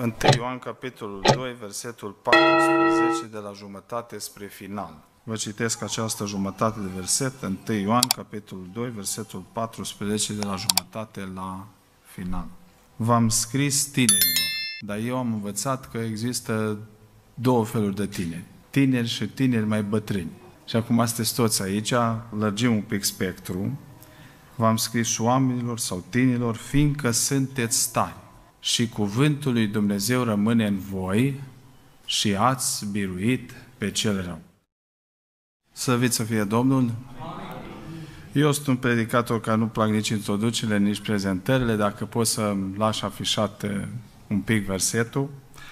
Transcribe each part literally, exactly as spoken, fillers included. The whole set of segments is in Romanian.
întâi Ioan, capitolul doi, versetul paisprezece, de la jumătate spre final. Vă citesc această jumătate de verset, întâi Ioan, capitolul doi, versetul paisprezece, de la jumătate la final. V-am scris tinerilor, dar eu am învățat că există două feluri de tineri. Tineri și tineri mai bătrâni. Și acum sunteți toți aici, lărgim un pic spectru. V-am scris și oamenilor sau tinerilor, fiindcă sunteți tari și cuvântul lui Dumnezeu rămâne în voi și ați biruit pe cel rău. Slăvit să fie Domnul! Eu sunt un predicator care nu plac nici introducerile, nici prezentările. Dacă pot să-mi lași afișat un pic versetul.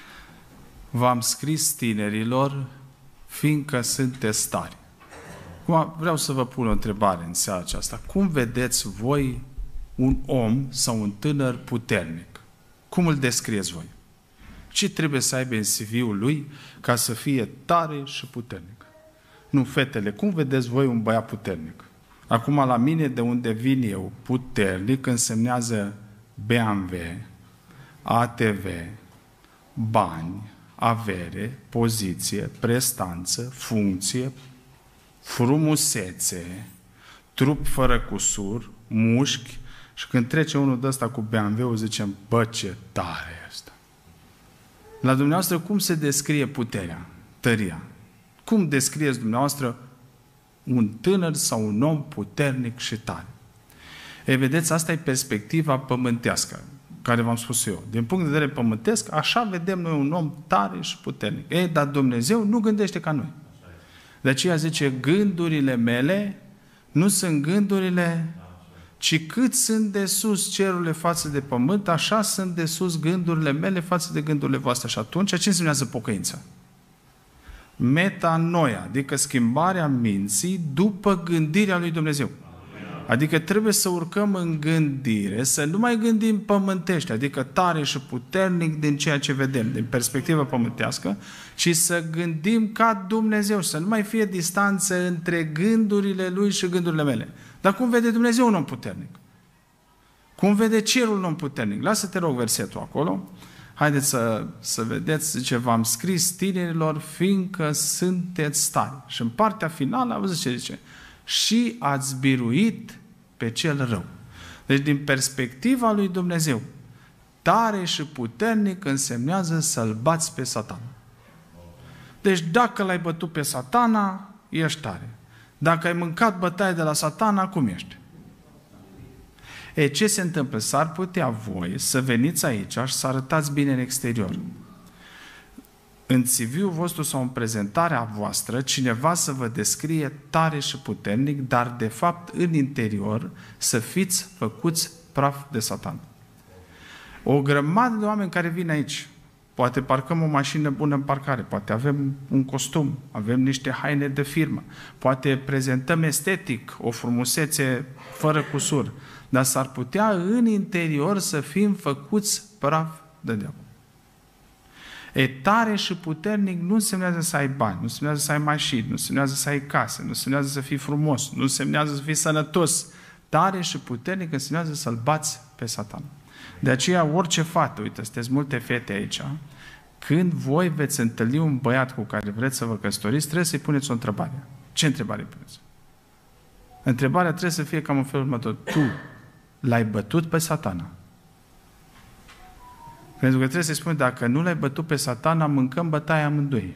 V-am scris tinerilor, fiindcă sunteți tari. Acum vreau să vă pun o întrebare în seara aceasta. Cum vedeți voi un om sau un tânăr puternic? Cum îl descrieți voi? Ce trebuie să aibă în C V-ul lui ca să fie tare și puternic? Nu, fetele, cum vedeți voi un băiat puternic? Acum, la mine, de unde vin eu, puternic însemnează B M W, A T V, bani, avere, poziție, prestanță, funcție, frumusețe, trup fără cusur, mușchi, și când trece unul de ăsta cu B M W-ul, zicem, bă, ce tare e ăsta. La dumneavoastră, cum se descrie puterea, tăria? Cum descrieți dumneavoastră un tânăr sau un om puternic și tare? Ei, vedeți, asta e perspectiva pământească, care v-am spus eu. Din punct de vedere pământesc, așa vedem noi un om tare și puternic. Ei, dar Dumnezeu nu gândește ca noi. De aceea zice, gândurile mele nu sunt gândurile, ci cât sunt de sus cerurile față de pământ, așa sunt de sus gândurile mele față de gândurile voastre. Și atunci, ce înseamnă pocăința? Metanoia, adică schimbarea minții după gândirea lui Dumnezeu. Adică trebuie să urcăm în gândire, să nu mai gândim pământește, adică tare și puternic din ceea ce vedem, din perspectivă pământească, ci să gândim ca Dumnezeu, să nu mai fie distanță între gândurile Lui și gândurile mele. Dar cum vede Dumnezeu un om puternic? Cum vede cerul un om puternic? Lasă-te rog versetul acolo. Haideți să, să vedeți, zice, v-am scris tinerilor, fiindcă sunteți tari. Și în partea finală, auziți ce zice? Și ați biruit pe cel rău. Deci, din perspectiva lui Dumnezeu, tare și puternic însemnează să-l bați pe Satan. Deci, dacă l-ai bătut pe Satana, ești tare. Dacă ai mâncat bătaie de la Satana, cum ești? E, ce se întâmplă? S-ar putea voi să veniți aici și să arătați bine în exterior. În C V-ul vostru sau în prezentarea voastră, cineva să vă descrie tare și puternic, dar de fapt în interior să fiți făcuți praf de Satan. O grămadă de oameni care vin aici, poate parcăm o mașină bună în parcare, poate avem un costum, avem niște haine de firmă, poate prezentăm estetic o frumusețe fără cusur, dar s-ar putea în interior să fim făcuți praf de diavol. E, tare și puternic nu însemnează să ai bani, nu însemnează să ai mașini, nu însemnează să ai case, nu însemnează să fii frumos, nu însemnează să fii sănătos. Tare și puternic însemnează să-l bați pe Satan. De aceea, orice fată, uite, sunteți multe fete aici, când voi veți întâlni un băiat cu care vreți să vă căsătoriți, trebuie să-i puneți o întrebare. Ce întrebare puneți? Întrebarea trebuie să fie cam în felul următor. Tu l-ai bătut pe Satana? Pentru că trebuie să-i spune, dacă nu l-ai bătut pe Satana, mâncăm bătaia amândoi.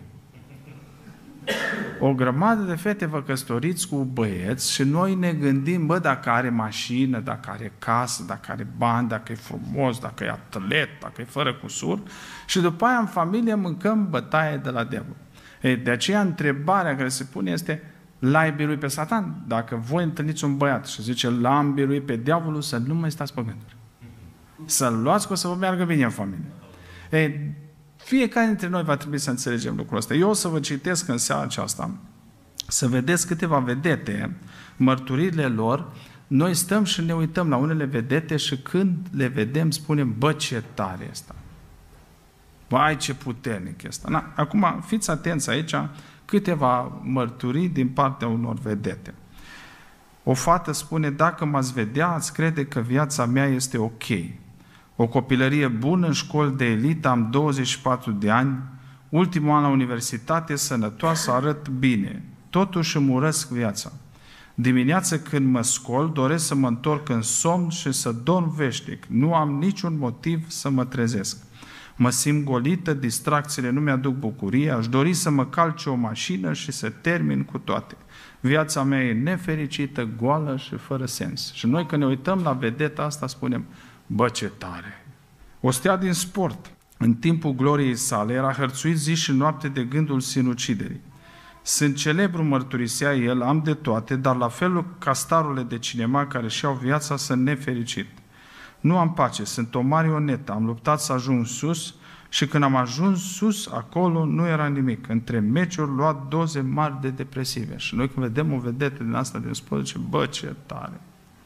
O grămadă de fete vă căsătoriți cu băieți și noi ne gândim, bă, dacă are mașină, dacă are casă, dacă are bani, dacă e frumos, dacă e atlet, dacă e fără cusur, și după aia în familie mâncăm bătaie de la diavol. Ei, de aceea întrebarea care se pune este, l-ai biruit pe Satan? Dacă voi întâlniți un băiat și zice, l-am biruit pe diavolul, să nu mai stați pe gânduri. Să-l luați, că o să vă meargă bine în familie. Ei, fiecare dintre noi va trebui să înțelegem lucrul ăsta. Eu o să vă citesc în seara aceasta, să vedeți câteva vedete, mărturirile lor. Noi stăm și ne uităm la unele vedete și când le vedem spunem, bă, ce tare este. Vai, ce puternic este. Na, acum, fiți atenți aici, câteva mărturii din partea unor vedete. O fată spune, dacă m-ați vedea, ați crede că viața mea este ok. o copilărie bună în școli de elită, am douăzeci și patru de ani, ultimul an la universitate, sănătoasă, arăt bine. Totuși îmi urăsc viața. Dimineața când mă scol, doresc să mă întorc în somn și să dorm veșnic. Nu am niciun motiv să mă trezesc. Mă simt golită, distracțiile nu mi-aduc bucurie, aș dori să mă calce o mașină și să termin cu toate. Viața mea e nefericită, goală și fără sens. Și noi când ne uităm la vedeta asta spunem, bă, ce tare! O stea din sport. În timpul gloriei sale era hărțuit zi și noapte de gândul sinuciderii. Sunt celebru, mărturisea el, am de toate, dar la felul ca starurile de cinema care și-au viața sunt nefericit. Nu am pace, sunt o marionetă, am luptat să ajung sus și când am ajuns sus, acolo nu era nimic. Între meciuri luat doze mari de depresive. Și noi când vedem o vedetă din asta din sport, zice, bă, ce tare!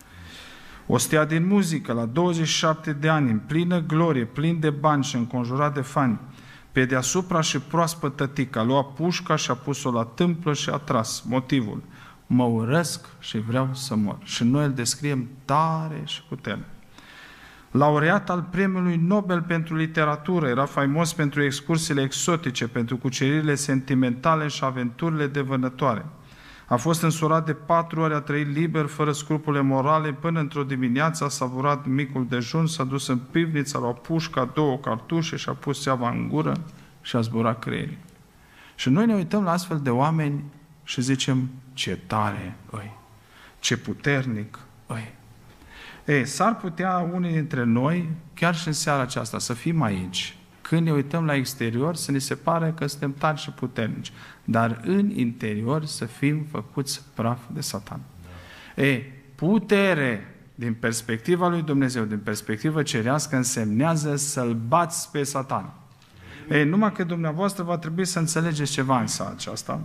O stea din muzică, la douăzeci și șapte de ani, în plină glorie, plin de bani și înconjurat de fani. Pe deasupra și proaspăt tătic, a luat pușca și a pus-o la tâmplă și a tras. Motivul, mă urăsc și vreau să mor. Și noi îl descriem tare și puternic. Laureat al Premiului Nobel pentru literatură, era faimos pentru excursiile exotice, pentru cuceririle sentimentale și aventurile devănătoare. A fost însurat de patru ori, a trăit liber, fără scrupule morale, până într-o dimineață a savurat micul dejun, s-a dus în pivniță, a luat pușca, două cartușe și a pus țeava în gură și a zburat creierii. Și noi ne uităm la astfel de oameni și zicem, ce tare îi, ce puternic îi. Ei, s-ar putea unii dintre noi, chiar și în seara aceasta, să fim aici, când ne uităm la exterior, să ne se pare că suntem tari și puternici, dar în interior să fim făcuți praf de Satan. Ei, putere din perspectiva lui Dumnezeu, din perspectivă cerească, însemnează să-l bați pe Satan. Ei, numai că dumneavoastră va trebui să înțelegeți ceva în seara aceasta.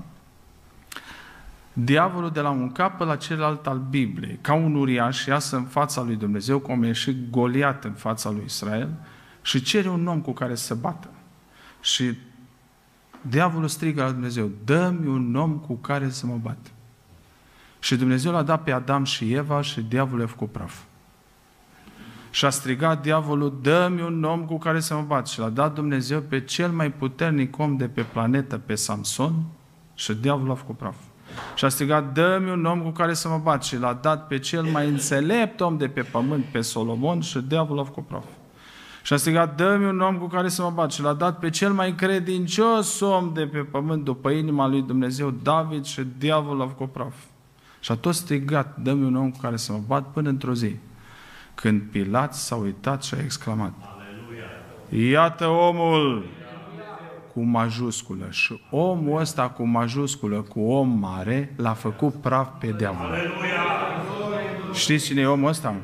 Diavolul de la un capăt la celălalt al Bibliei, ca un uriaș, iasă în fața lui Dumnezeu, cum a ieșit Goliat în fața lui Israel, și cere un om cu care să bată. Și diavolul strigă la Dumnezeu, dă-mi un om cu care să mă bat. Și Dumnezeu l-a dat pe Adam și Eva și diavolul a făcut praf. Și a strigat diavolul, dă-mi un om cu care să mă bat. Și l-a dat Dumnezeu pe cel mai puternic om de pe planetă, pe Samson, și diavolul a făcut praf. Și a strigat, dă-mi un om cu care să mă bat. Și l-a dat pe cel mai înțelept om de pe pământ, pe Solomon, și diavolul a făcut praf. Și a strigat, dă-mi un om cu care să mă bat. Și l-a dat pe cel mai credincios om de pe pământ, după inima lui Dumnezeu, David, și diavolul a făcut praf. Și a tot strigat, dă-mi un om cu care să mă bat, până într-o zi, când Pilat s-a uitat și a exclamat, Aleluia! Iată omul cu majusculă. Și omul ăsta cu majusculă, cu om mare, l-a făcut praf pe diavol. Aleluia! Știți cine e omul ăsta?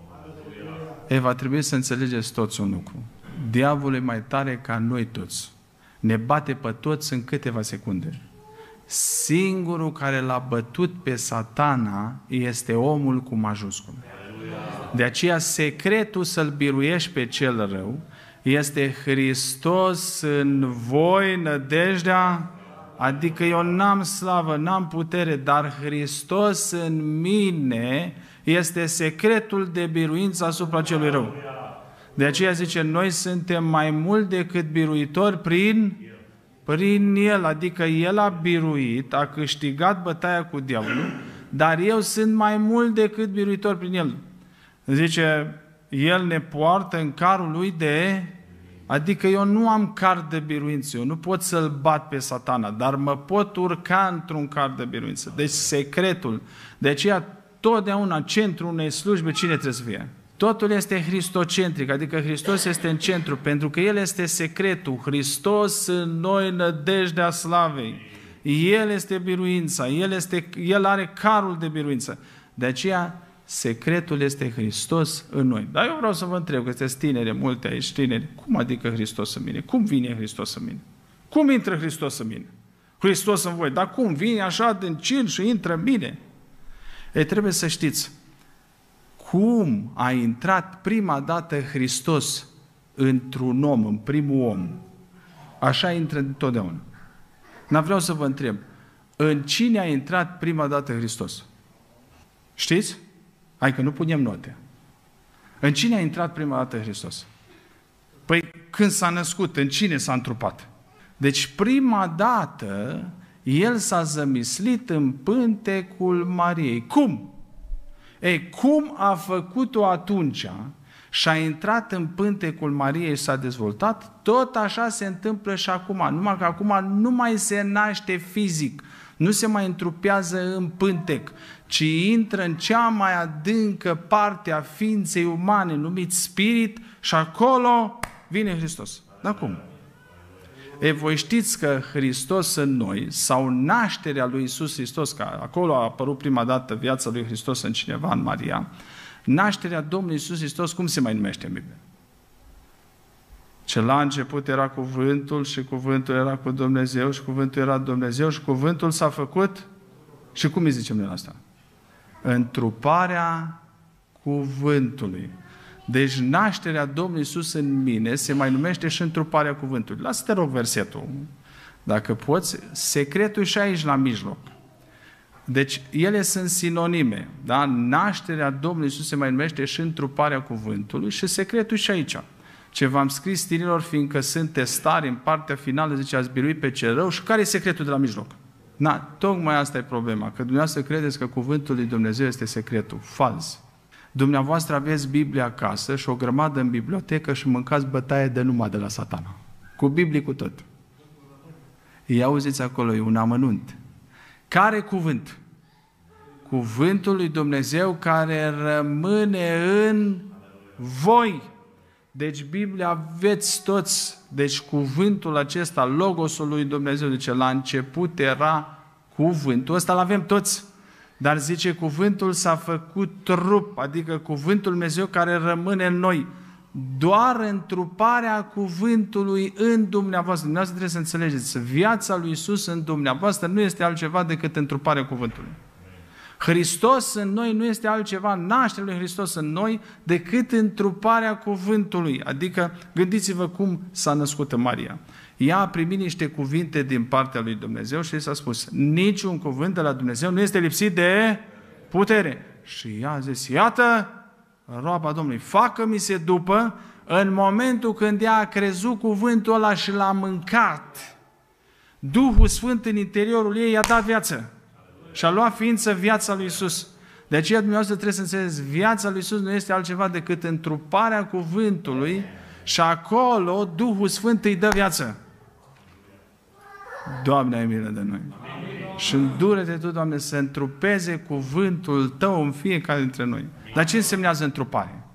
Ei, va trebui să înțelegeți toți un lucru. Diavolul e mai tare ca noi toți. Ne bate pe toți în câteva secunde. Singurul care l-a bătut pe Satana este omul cu majusculă. De aceea secretul să-l biruiești pe cel rău este Hristos în voi, nădejdea, adică eu n-am slavă, n-am putere, dar Hristos în mine este secretul de biruință asupra celui rău. De aceea zice, noi suntem mai mult decât biruitori prin, prin El, adică El a biruit, a câștigat bătaia cu diavolul, dar eu sunt mai mult decât biruitor prin El. Zice, El ne poartă în carul Lui de... Adică eu nu am car de biruință, eu nu pot să-l bat pe Satana, dar mă pot urca într-un car de biruință. Deci secretul, de aceea totdeauna centrul unei slujbe, cine trebuie să fie? Totul este hristocentric, adică Hristos este în centru, pentru că El este secretul. Hristos în noi, nădejdea slavei. El este biruința, El, este, El are carul de biruință. De aceea, secretul este Hristos în noi. Dar eu vreau să vă întreb, că sunteți tineri, multe aici tineri, cum adică Hristos în mine? Cum vine Hristos în mine? Cum intră Hristos în mine? Hristos în voi. Dar cum vine așa din cer și intră în mine? Ei, trebuie să știți, cum a intrat prima dată Hristos într-un om, în primul om, așa intră întotdeauna. Dar vreau să vă întreb, în cine a intrat prima dată Hristos? Știți? Hai că nu punem note. În cine a intrat prima dată Hristos? când s-a născut, în cine s-a întrupat. Deci prima dată el s-a zămislit în pântecul Mariei. Cum? Ei, cum a făcut-o atunci și a intrat în pântecul Mariei și s-a dezvoltat, tot așa se întâmplă și acum. Numai că acum nu mai se naște fizic, nu se mai întrupează în pântec, ci intră în cea mai adâncă parte a ființei umane, numit spirit, și acolo vine Hristos. Dar cum? E, voi știți că Hristos în noi, sau nașterea lui Iisus Hristos, că acolo a apărut prima dată viața lui Hristos în cineva, în Maria, nașterea Domnului Iisus Hristos, cum se mai numește în Biblie? Ce la început era cuvântul și cuvântul era cu Dumnezeu și cuvântul era Dumnezeu și cuvântul s-a făcut, și cum îi zicem noi asta? Întruparea cuvântului. Deci nașterea Domnului Iisus în mine se mai numește și întruparea cuvântului. Lasă-te rog versetul, dacă poți, secretul și aici la mijloc. Deci ele sunt sinonime, da? Nașterea Domnului Iisus se mai numește și întruparea cuvântului și secretul și aici. Ce v-am scris tinerilor, fiindcă sunteți tari în partea finală, zice, ați biruit pe cel rău. Și care e secretul de la mijloc? Na, tocmai asta e problema, că dumneavoastră credeți că cuvântul lui Dumnezeu este secretul. Fals. Dumneavoastră aveți Biblia acasă și o grămadă în bibliotecă și mâncați bătaie de numai de la Satana. Cu Biblie, cu tot. Ia auziți acolo, e un amănunt. Care cuvânt? Cuvântul lui Dumnezeu care rămâne în voi. Deci Biblia aveți toți. Deci cuvântul acesta, logosul lui Dumnezeu, zice, la început era cuvântul. Ăsta l-avem toți. Dar zice, cuvântul s-a făcut trup, adică cuvântul Dumnezeu care rămâne în noi. Doar întruparea cuvântului în dumneavoastră. Dumneavoastră trebuie să înțelegeți, viața lui Iisus în dumneavoastră nu este altceva decât întruparea cuvântului. Hristos în noi nu este altceva, nașterea lui Hristos în noi, decât întruparea cuvântului. Adică, gândiți-vă cum s-a născut în Maria. Ea a primit niște cuvinte din partea lui Dumnezeu și s-a spus, niciun cuvânt de la Dumnezeu nu este lipsit de putere. Și ea a zis, iată, roaba Domnului, facă-mi se după, în momentul când ea a crezut cuvântul ăla și l-a mâncat, Duhul Sfânt în interiorul ei i-a dat viață. Și a luat ființă viața lui Iisus. De aceea dumneavoastră trebuie să înțelegeți, viața lui Iisus nu este altceva decât întruparea cuvântului și acolo Duhul Sfânt îi dă viață. Doamne, ai milă de noi. Amin. Și îndură-te tu, Doamne, să întrupeze cuvântul Tău în fiecare dintre noi. Dar ce însemnează întrupare?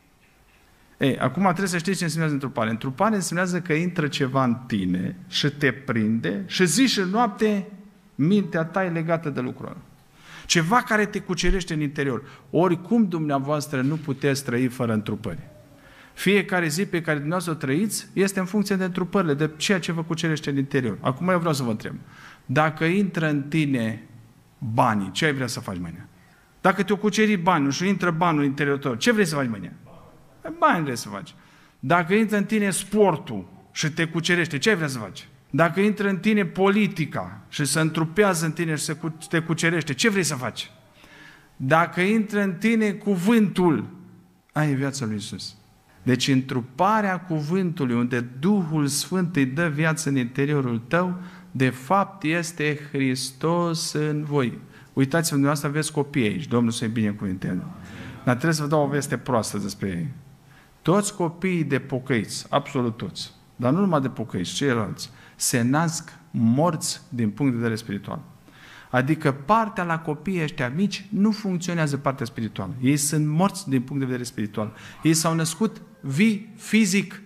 Ei, acum trebuie să știți ce însemnează întrupare. Întrupare însemnează că intră ceva în tine și te prinde și zi și noapte mintea ta e legată de lucrul ăla. Ceva care te cucerește în interior. Oricum dumneavoastră nu puteți trăi fără întrupări. Fiecare zi pe care dumneavoastră o trăiți este în funcție de întrupările, de ceea ce vă cucerește în interior. Acum eu vreau să vă întreb. Dacă intră în tine banii, ce ai vrea să faci mâine? Dacă te-o cuceri banii și intră banul în interiorul tău, ce vrei să faci mâine? Bani vrei să faci. Dacă intră în tine sportul și te cucerește, ce ai vrea să faci? Dacă intră în tine politica și se întrupează în tine și se te cucerește, ce vrei să faci? Dacă intră în tine cuvântul, ai viața lui Iisus. Deci întruparea cuvântului, unde Duhul Sfânt îi dă viață în interiorul tău, de fapt este Hristos în voi. Uitați-vă, dumneavoastră aveți copii aici, Domnul să-i binecuvânteze. Dar trebuie să vă dau o veste proastă despre ei. Toți copiii de pocăiți, absolut toți, dar nu numai de pocăiți, ceilalți, se nasc morți din punct de vedere spiritual. Adică partea la copiii ăștia mici nu funcționează partea spirituală. Ei sunt morți din punct de vedere spiritual. Ei s-au născut vii fizic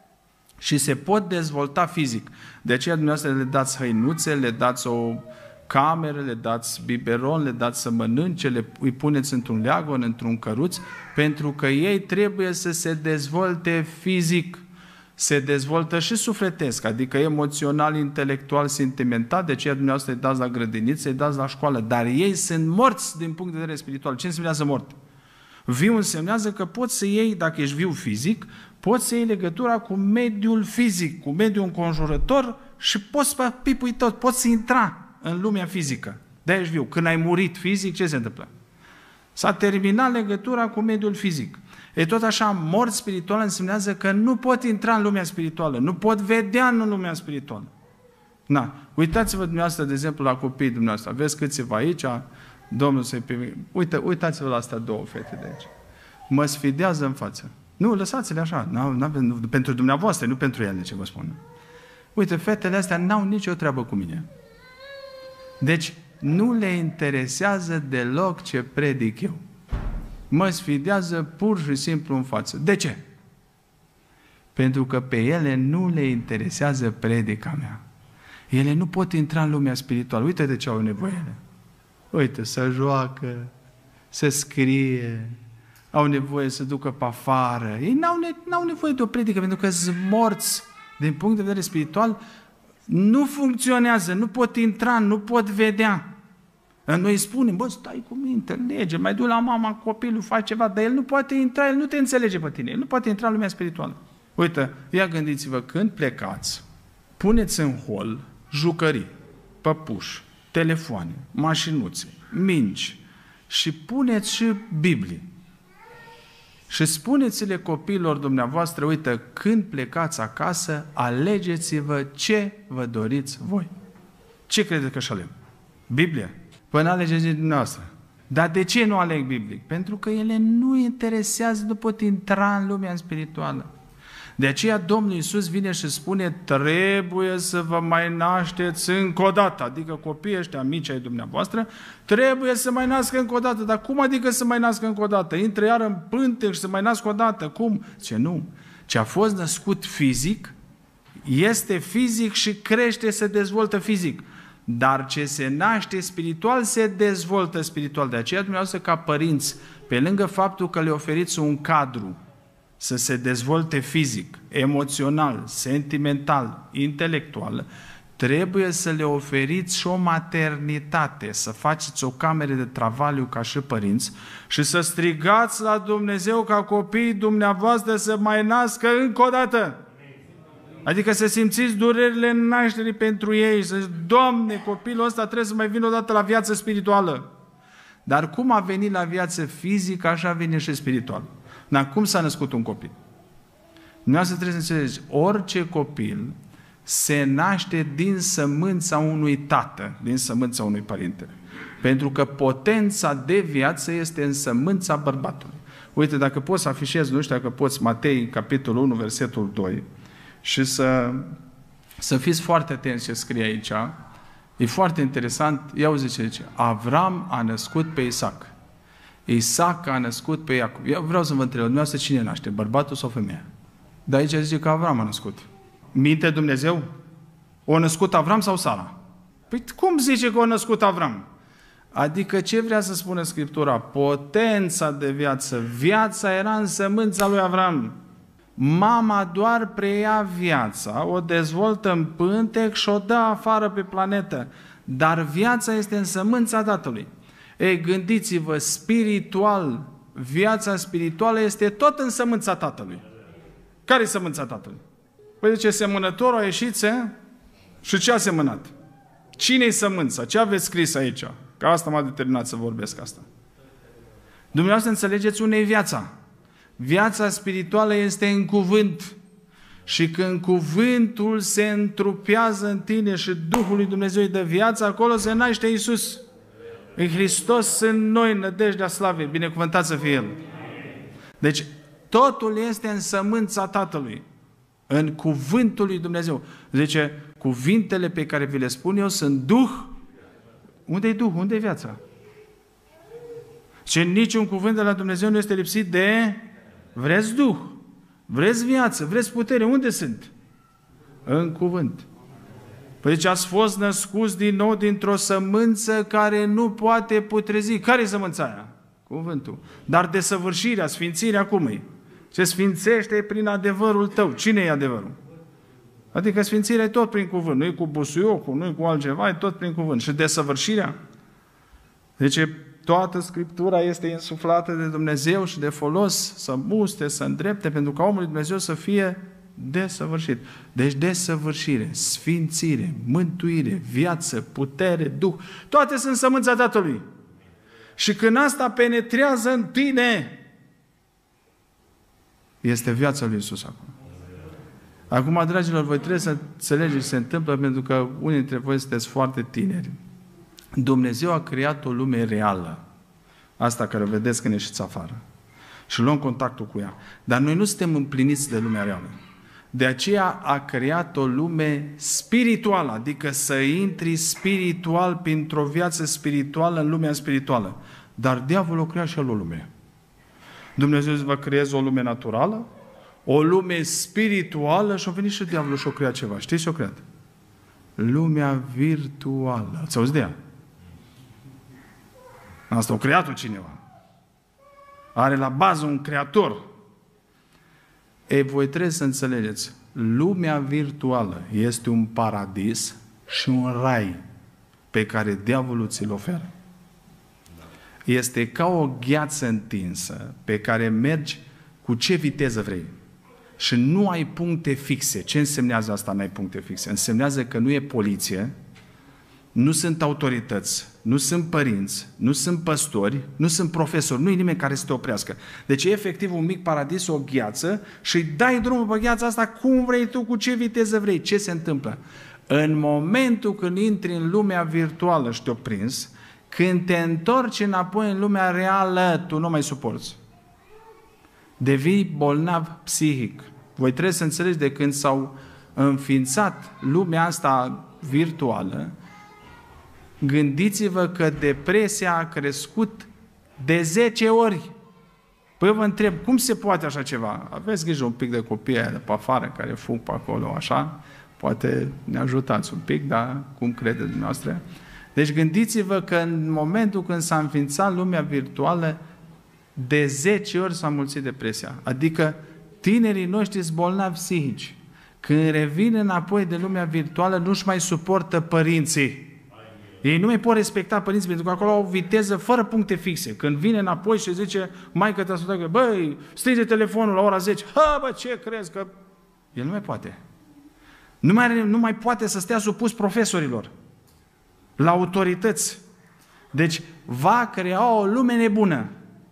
și se pot dezvolta fizic. De aceea dumneavoastră le dați hăinuțe, le dați o cameră, le dați biberon, le dați să mănânce, le, îi puneți într-un leagăn, într-un căruț, pentru că ei trebuie să se dezvolte fizic. Se dezvoltă și sufletesc, adică emoțional, intelectual, sentimental, de aceea dumneavoastră îi dați la grădiniță, îi dați la școală, dar ei sunt morți din punct de vedere spiritual. Ce însemnează mort? Viu însemnează că poți să iei, dacă ești viu fizic, poți să iei legătura cu mediul fizic, cu mediul înconjurător și poți să pipui tot, poți intra în lumea fizică. De-aia ești viu. Când ai murit fizic, ce se întâmplă? S-a terminat legătura cu mediul fizic. E tot așa, mort spiritual însemnează că nu pot intra în lumea spirituală, nu pot vedea în lumea spirituală. Na, uitați-vă dumneavoastră, de exemplu, la copiii dumneavoastră. Aveți câțiva aici, Domnul să-i primi. Uite, uitați-vă la astea două fete de aici. Mă sfidează în față. Nu, lăsați-le așa. N-au, n-au, pentru dumneavoastră, nu pentru ele, ce vă spun. Uite, fetele astea n-au nicio treabă cu mine. Deci, nu le interesează deloc ce predic eu. Mă sfidează pur și simplu în față. De ce? Pentru că pe ele nu le interesează predica mea. Ele nu pot intra în lumea spirituală. Uite de ce au nevoie ele. Uite, să joacă, să scrie, au nevoie să ducă pe afară. Ei n-au, ne- n-au nevoie de o predică, pentru că sunt morți. Din punct de vedere spiritual, nu funcționează, nu pot intra, nu pot vedea. Noi spunem, bă, stai cu minte, lege, mai du la mama, copilul, faci ceva, dar el nu poate intra, el nu te înțelege pe tine, el nu poate intra în lumea spirituală. Uite, ia gândiți-vă, când plecați, puneți în hol jucării, păpuși, telefoane, mașinuțe, mingi și puneți și Biblie. Și spuneți-le copiilor dumneavoastră, uite, când plecați acasă, alegeți-vă ce vă doriți voi. Ce credeți că și aleg? Biblia? Până alegeți dumneavoastră. Dar de ce nu aleg Biblie? Pentru că ele nu interesează, nu pot intra în lumea spirituală. De aceea Domnul Iisus vine și spune, trebuie să vă mai nașteți încă o dată. Adică copiii ăștia mici ai dumneavoastră, trebuie să mai nască încă o dată. Dar cum adică să mai nască încă o dată? Intră iar în pântec și să mai nască o dată. Cum? Ce nu? Ce a fost născut fizic, este fizic și crește, se dezvoltă fizic. Dar ce se naște spiritual, se dezvoltă spiritual. De aceea dumneavoastră ca părinți, pe lângă faptul că le oferiți un cadru să se dezvolte fizic, emoțional, sentimental, intelectual, trebuie să le oferiți și o maternitate, să faceți o cameră de travaliu ca și părinți și să strigați la Dumnezeu ca copiii dumneavoastră să mai nască încă o dată. Adică să simțiți durerile nașterii pentru ei, să zici, Doamne, copilul ăsta trebuie să mai vină o dată la viață spirituală. Dar cum a venit la viață fizică, așa vine și spiritual. Dar cum s-a născut un copil? Dumneavoastră trebuie să înțelegeți, orice copil se naște din sămânța unui tată, din sămânța unui părinte. Pentru că potența de viață este în sămânța bărbatului. Uite, dacă poți să afișezi, nu știu dacă poți, Matei, capitolul unu, versetul doi, și să, să fiți foarte atenți ce scrie aici. E foarte interesant. Ia auzi ce zice. Avram a născut pe Isaac. Isaac a născut pe Iacov. Eu vreau să vă întreb, dumneavoastră cine naște? Bărbatul sau femeia? Dar aici zice că Avram a născut. Minte Dumnezeu? O născut Avram sau Sara? Păi cum zice că o născut Avram? Adică ce vrea să spună Scriptura? Potența de viață. Viața era în sămânța lui Avram. Mama doar preia viața, o dezvoltă în pântec și o dă afară pe planetă. Dar viața este în sămânța Tatălui. Ei, gândiți-vă, spiritual, viața spirituală este tot în sămânța Tatălui. Care e sămânța Tatălui? Păi zice, semănătorul a ieșit se... și ce a semănat? Cine-i sămânța? Ce aveți scris aici? Că asta m-a determinat să vorbesc asta. Dumneavoastră înțelegeți unde e viața. Viața spirituală este în cuvânt. Și când cuvântul se întrupează în tine și Duhul lui Dumnezeu îi dă viață, acolo se naște Iisus. În Hristos sunt noi, nădejdea slavei. Binecuvântat să fie El. Deci, totul este în sămânța Tatălui. În cuvântul lui Dumnezeu. Zice, cuvintele pe care vi le spun eu sunt Duh. Unde-i Duh? Unde-i viața? Și niciun cuvânt de la Dumnezeu nu este lipsit de... Vreți Duh, vreți viață, vreți putere. Unde sunt? În cuvânt. Păi deci ați fost născuți din nou dintr-o sămânță care nu poate putrezi. Care e sămânța aia? Cuvântul. Dar desăvârșirea, sfințirea, cum e? Se sfințește prin adevărul tău. Cine e adevărul? Adică sfințirea e tot prin cuvânt. Nu e cu busuiocul, nu e cu altceva, e tot prin cuvânt. Și desăvârșirea? Deci toată Scriptura este insuflată de Dumnezeu și de folos să muste, să îndrepte, pentru ca omul lui Dumnezeu să fie desăvârșit. Deci desăvârșire, sfințire, mântuire, viață, putere, Duh, toate sunt sămânța Tatălui. Și când asta penetrează în tine, Este viața lui Iisus acolo. Acum, dragilor, voi trebuie să înțelegeți ce se întâmplă, pentru că unii dintre voi sunteți foarte tineri. Dumnezeu a creat o lume reală. Asta care o vedeți când ieșiți afară. Și luăm contactul cu ea. Dar noi nu suntem împliniți de lumea reală. De aceea a creat o lume spirituală, adică să intri spiritual printr-o viață spirituală în lumea spirituală. Dar diavolul crea și el o lume. Dumnezeu vă creeze o lume naturală, o lume spirituală și a venit și diavolul și a creat ceva. Știți ce a creat? Lumea virtuală. Ați auzit de ea? Asta a creat-o cineva. Are la bază un creator. Ei, voi trebuie să înțelegeți. Lumea virtuală este un paradis și un rai pe care diavolul ți-l oferă. Este ca o gheață întinsă pe care mergi cu ce viteză vrei. Și nu ai puncte fixe. Ce însemnează asta, n-ai puncte fixe? Însemnează că nu e poliție, nu sunt autorități, nu sunt părinți, nu sunt păstori, nu sunt profesori, nu e nimeni care să te oprească. Deci e efectiv un mic paradis, o gheață și îi dai drumul pe gheața asta cum vrei tu, cu ce viteză vrei. Ce se întâmplă? În momentul când intri în lumea virtuală și te-o prins, când te întorci înapoi în lumea reală, tu nu mai suporți. Devii bolnav psihic. Voi trebuie să înțelegi, de când s-au înființat lumea asta virtuală, gândiți-vă că depresia a crescut de zece ori. Păi vă întreb, cum se poate așa ceva? Aveți grijă un pic de copii aia de pe afară care fug pe acolo, așa? Poate ne ajutați un pic, dar cum credeți dumneavoastră? Deci gândiți-vă că în momentul când s-a înființat lumea virtuală, de zece ori s-a mulțit depresia. Adică tinerii noștri sunt bolnavi psihici. Când revin înapoi de lumea virtuală, nu-și mai suportă părinții. Ei nu mai pot respecta părinții, pentru că acolo au o viteză fără puncte fixe. Când vine înapoi și zice, maică te ascultă, băi, strige telefonul la ora zece. Ha, bă, ce crezi că... El nu mai poate. Nu mai, nu mai poate să stea supus profesorilor. La autorități. Deci va crea o lume nebună.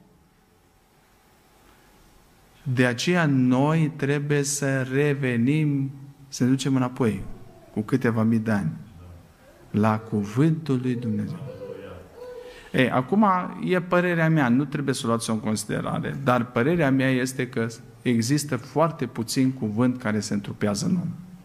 De aceea noi trebuie să revenim, să ne ducem înapoi, cu câteva mii de ani, la cuvântul lui Dumnezeu. Ei, acum e părerea mea, nu trebuie să o luați în considerare, dar părerea mea este că există foarte puțin cuvânt care se întrupează în om.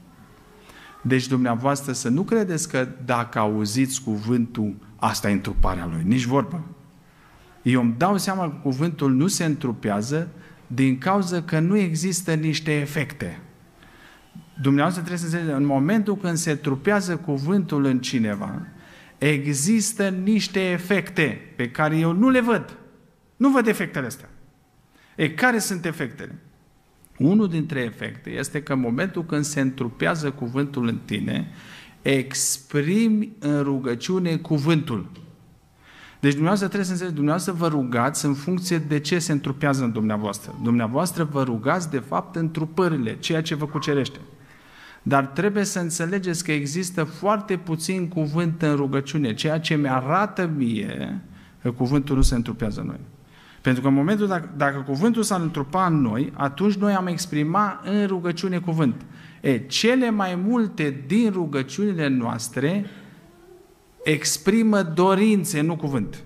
Deci dumneavoastră să nu credeți că dacă auziți cuvântul, asta e întruparea lui, nici vorbă. Eu îmi dau seama că cuvântul nu se întrupează din cauza că nu există niște efecte. Dumneavoastră trebuie să înțelegeți, în momentul când se trupează cuvântul în cineva, există niște efecte pe care eu nu le văd. Nu văd efectele astea. E, care sunt efectele? Unul dintre efecte este că în momentul când se întrupează cuvântul în tine, exprimi în rugăciune cuvântul. Deci dumneavoastră trebuie să înțelegeți, dumneavoastră vă rugați în funcție de ce se întrupează în dumneavoastră. Dumneavoastră vă rugați de fapt întrupările, ceea ce vă cucerește. Dar trebuie să înțelegeți că există foarte puțin cuvânt în rugăciune, ceea ce mi-arată mie că cuvântul nu se întrupează în noi. Pentru că în momentul, dacă, dacă cuvântul s-ar întrupa în noi, atunci noi am exprima în rugăciune cuvânt. E, cele mai multe din rugăciunile noastre exprimă dorințe, nu cuvânt.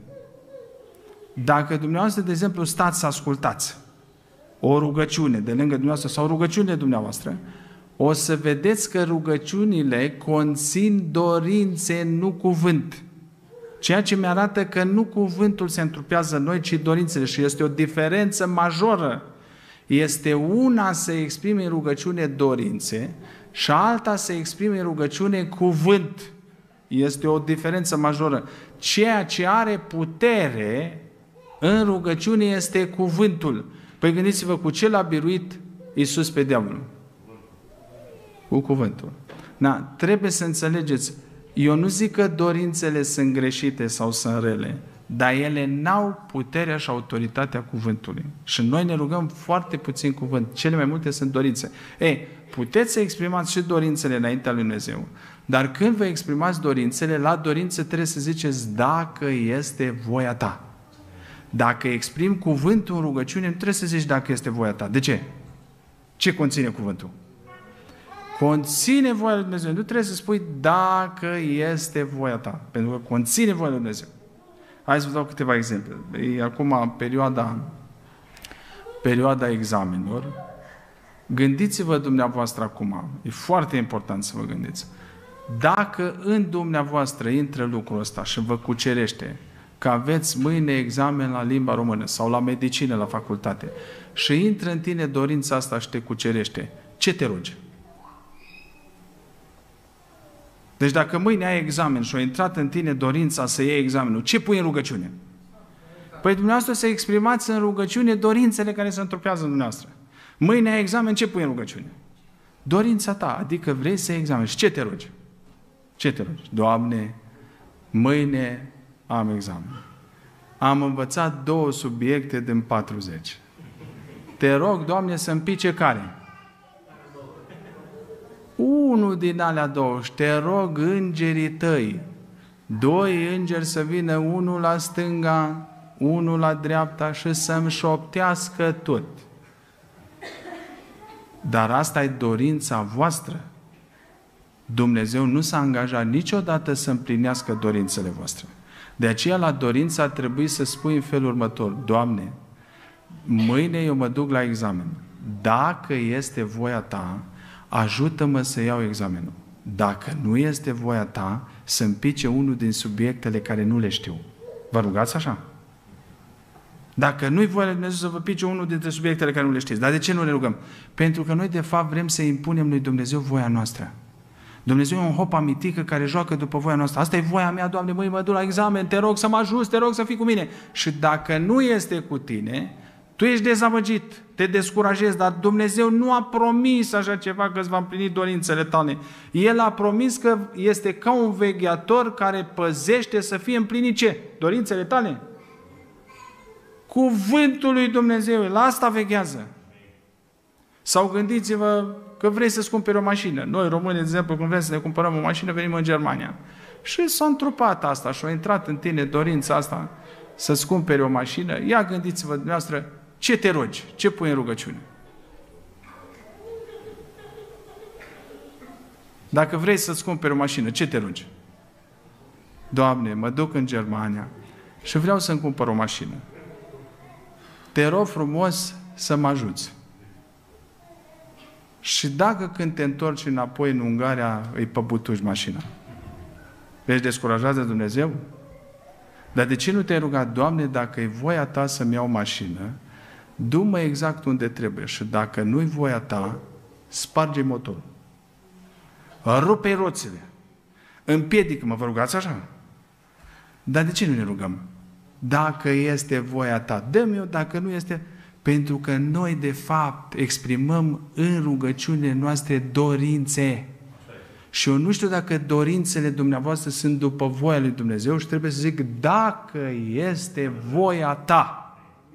Dacă dumneavoastră, de exemplu, stați să ascultați o rugăciune de lângă dumneavoastră sau rugăciunile dumneavoastră, o să vedeți că rugăciunile conțin dorințe, nu cuvânt. Ceea ce mi-arată că nu cuvântul se întrupează în noi, ci dorințele. Și este o diferență majoră. Este una să exprime în rugăciune dorințe și alta să exprime în rugăciune cuvânt. Este o diferență majoră. Ceea ce are putere în rugăciune este cuvântul. Păi gândiți-vă cu ce l-a biruit Iisus pe diavolul. Cu cuvântul. Da, trebuie să înțelegeți, eu nu zic că dorințele sunt greșite sau sunt rele, dar ele n-au puterea și autoritatea cuvântului. Și noi ne rugăm foarte puțin cuvânt. Cele mai multe sunt dorințe. Ei, puteți să exprimați și dorințele înaintea lui Dumnezeu, dar când vă exprimați dorințele, la dorințe trebuie să ziceți dacă este voia ta. Dacă exprim cuvântul în rugăciune, nu trebuie să zici dacă este voia ta. De ce? Ce conține cuvântul? Conține voia lui Dumnezeu. Nu trebuie să spui dacă este voia ta, pentru că conține voia lui Dumnezeu. Hai să vă dau câteva exemple. E acum perioada, perioada examenilor. Gândiți-vă dumneavoastră acum. E foarte important să vă gândiți. Dacă în dumneavoastră intră lucrul ăsta și vă cucerește că aveți mâine examen la limba română sau la medicină la facultate și intră în tine dorința asta și te cucerește, ce te rogi? Deci dacă mâine ai examen și a intrat în tine dorința să iei examenul, ce pui în rugăciune? Păi dumneavoastră să exprimați în rugăciune dorințele care se întrupează în dumneavoastră. Mâine ai examen, ce pui în rugăciune? Dorința ta, adică vrei să iei examen. Și ce te rogi? Ce te rogi? Doamne, mâine am examen. Am învățat două subiecte din patruzeci. Te rog, Doamne, să-mi pice care? Unul din alea două. Și te rog, îngerii tăi, doi îngeri să vină, unul la stânga, unul la dreapta și să-mi șoptească tot. Dar asta e dorința voastră. Dumnezeu nu s-a angajat niciodată să împlinească dorințele voastre. De aceea la dorință ar trebui să spui în felul următor: Doamne, mâine eu mă duc la examen. Dacă este voia ta, ajută-mă să iau examenul. Dacă nu este voia ta, să-mi pice unul din subiectele care nu le știu. Vă rugați așa? Dacă nu-i voia lui Dumnezeu să vă pice unul dintre subiectele care nu le știți. Dar de ce nu ne rugăm? Pentru că noi de fapt vrem să impunem lui Dumnezeu voia noastră. Dumnezeu e un hopa mitică care joacă după voia noastră. Asta e voia mea, Doamne, mâine mă duc la examen, te rog să mă ajuți, te rog să fii cu mine. Și dacă nu este cu tine, tu ești dezamăgit, te descurajezi, dar Dumnezeu nu a promis așa ceva că îți va împlini dorințele tale. El a promis că este ca un vegheator care păzește să fie împlinit ce? Dorințele tale? Cuvântul lui Dumnezeu, la asta veghează. Sau gândiți-vă că vrei să-ți cumperi o mașină. Noi, români, de exemplu, când vrem să ne cumpărăm o mașină, venim în Germania. Și s-a întrupat asta și a intrat în tine dorința asta să-ți cumperi o mașină. Ia gândiți-vă dumneavoastră, ce te rogi? Ce pui în rugăciune? Dacă vrei să-ți cumperi o mașină, ce te rogi? Doamne, mă duc în Germania și vreau să-mi cumpăr o mașină. Te rog frumos să mă ajuți. Și dacă când te întorci înapoi în Ungaria, îi păbutuși mașina, ești descurajat de Dumnezeu? Dar de ce nu te-ai rugat, Doamne, dacă e voia ta să-mi iau o mașină, du-mă exact unde trebuie și dacă nu-i voia ta, sparge motorul. Rupe-i roțile. Împiedică-mă, vă rugați așa? Dar de ce nu ne rugăm? Dacă este voia ta, dă-mi-o, dacă nu este... Pentru că noi, de fapt, exprimăm în rugăciunile noastre dorințe. Și eu nu știu dacă dorințele dumneavoastră sunt după voia lui Dumnezeu și trebuie să zic dacă este voia ta.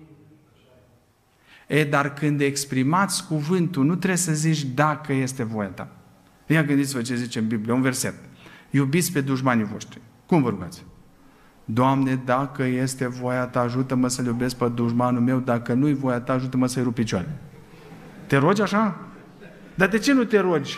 E, dar când exprimați cuvântul, nu trebuie să zici dacă este voia ta. Ia gândiți-vă ce zice în Biblie, un verset. Iubiți pe dușmanii voștri. Cum vă rugați? Doamne, dacă este voia ta, ajută-mă să-l iubesc pe dușmanul meu, dacă nu-i voia ta, ajută-mă să-i rup picioarele. Te rogi așa? Dar de ce nu te rogi?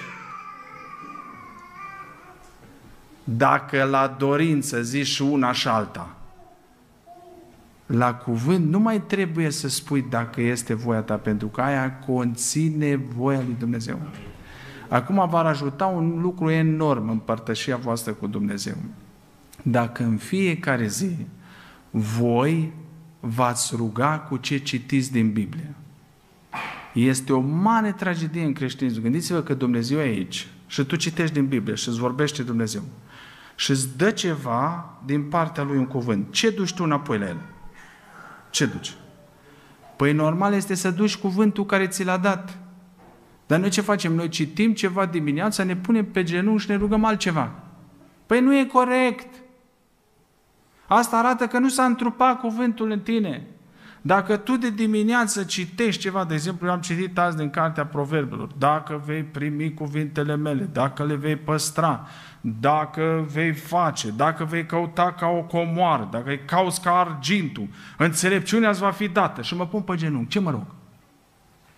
Dacă la dorință zici și una și alta, la cuvânt nu mai trebuie să spui dacă este voia ta, pentru că aia conține voia lui Dumnezeu. Acum v-ar ajuta un lucru enorm în părtășia voastră cu Dumnezeu. Dacă în fiecare zi voi v-ați ruga cu ce citiți din Biblie. Este o mare tragedie în creștinism. Gândiți-vă că Dumnezeu e aici și tu citești din Biblie și îți vorbește Dumnezeu și îți dă ceva din partea lui, un cuvânt. Ce duci tu înapoi la el? Ce duci? Păi normal este să duci cuvântul care ți l-a dat. Dar noi ce facem? Noi citim ceva dimineața, ne punem pe genunchi și ne rugăm altceva. Păi nu e corect. Asta arată că nu s-a întrupat cuvântul în tine. Dacă tu de dimineață citești ceva, de exemplu, eu am citit azi din Cartea Proverbelor, dacă vei primi cuvintele mele, dacă le vei păstra, dacă vei face, dacă vei căuta ca o comoară, dacă îi cauți ca argintul, înțelepciunea îți va fi dată. Și mă pun pe genunchi. Ce mă rog?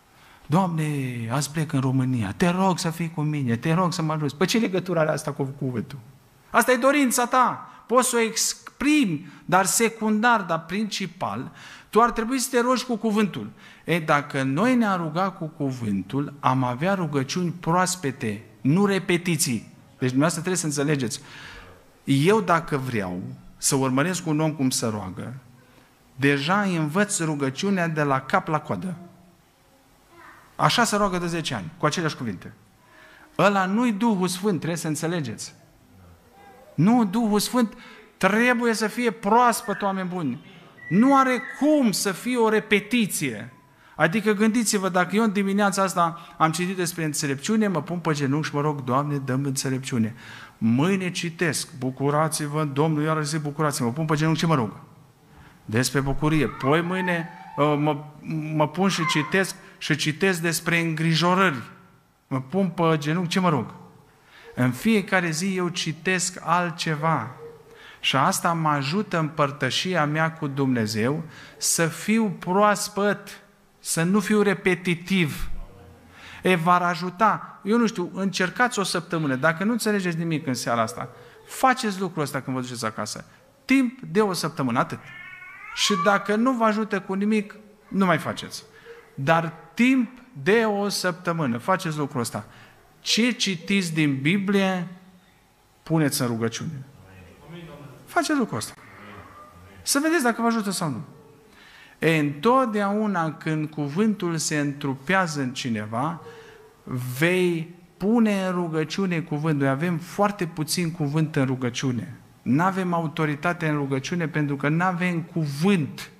Doamne, azi plec în România, te rog să fii cu mine, te rog să mă ajuți. Păi ce legătură are asta cu cuvântul? Asta e dorința ta. Poți să o exprimi, dar secundar, dar principal, tu ar trebui să te rogi cu cuvântul. E, dacă noi ne-am rugat cu cuvântul, am avea rugăciuni proaspete, nu repetiții. Deci dumneavoastră trebuie să înțelegeți. Eu dacă vreau să urmăresc un om cum se roagă, deja învăț rugăciunea de la cap la coadă. Așa se roagă de zece ani, cu aceleași cuvinte. Ăla nu-i Duhul Sfânt, trebuie să înțelegeți. Nu, Duhul Sfânt trebuie să fie proaspăt, oameni buni. Nu are cum să fie o repetiție. Adică gândiți-vă, dacă eu în dimineața asta am citit despre înțelepciune, mă pun pe genunchi și mă rog, Doamne, dă-mi înțelepciune. Mâine citesc, bucurați-vă, Domnul iară zic, bucurați-vă, mă pun pe genunchi și mă rog. Despre bucurie. Poi mâine mă, mă pun și citesc și citesc despre îngrijorări. Mă pun pe genunchi, ce mă rog? În fiecare zi eu citesc altceva. Și asta mă ajută în părtășia mea cu Dumnezeu să fiu proaspăt, să nu fiu repetitiv. E, v-ar ajuta. Eu nu știu, încercați o săptămână. Dacă nu înțelegeți nimic în seara asta, faceți lucrul ăsta când vă duceți acasă. Timp de o săptămână, atât. Și dacă nu vă ajută cu nimic, nu mai faceți. Dar timp de o săptămână, faceți lucrul ăsta. Ce citiți din Biblie, puneți în rugăciune. Faceți lucrul ăsta. Să vedeți dacă vă ajută sau nu. E, întotdeauna când cuvântul se întrupează în cineva, vei pune în rugăciune cuvântul. Noi avem foarte puțin cuvânt în rugăciune. Nu avem autoritate în rugăciune pentru că nu avem cuvânt.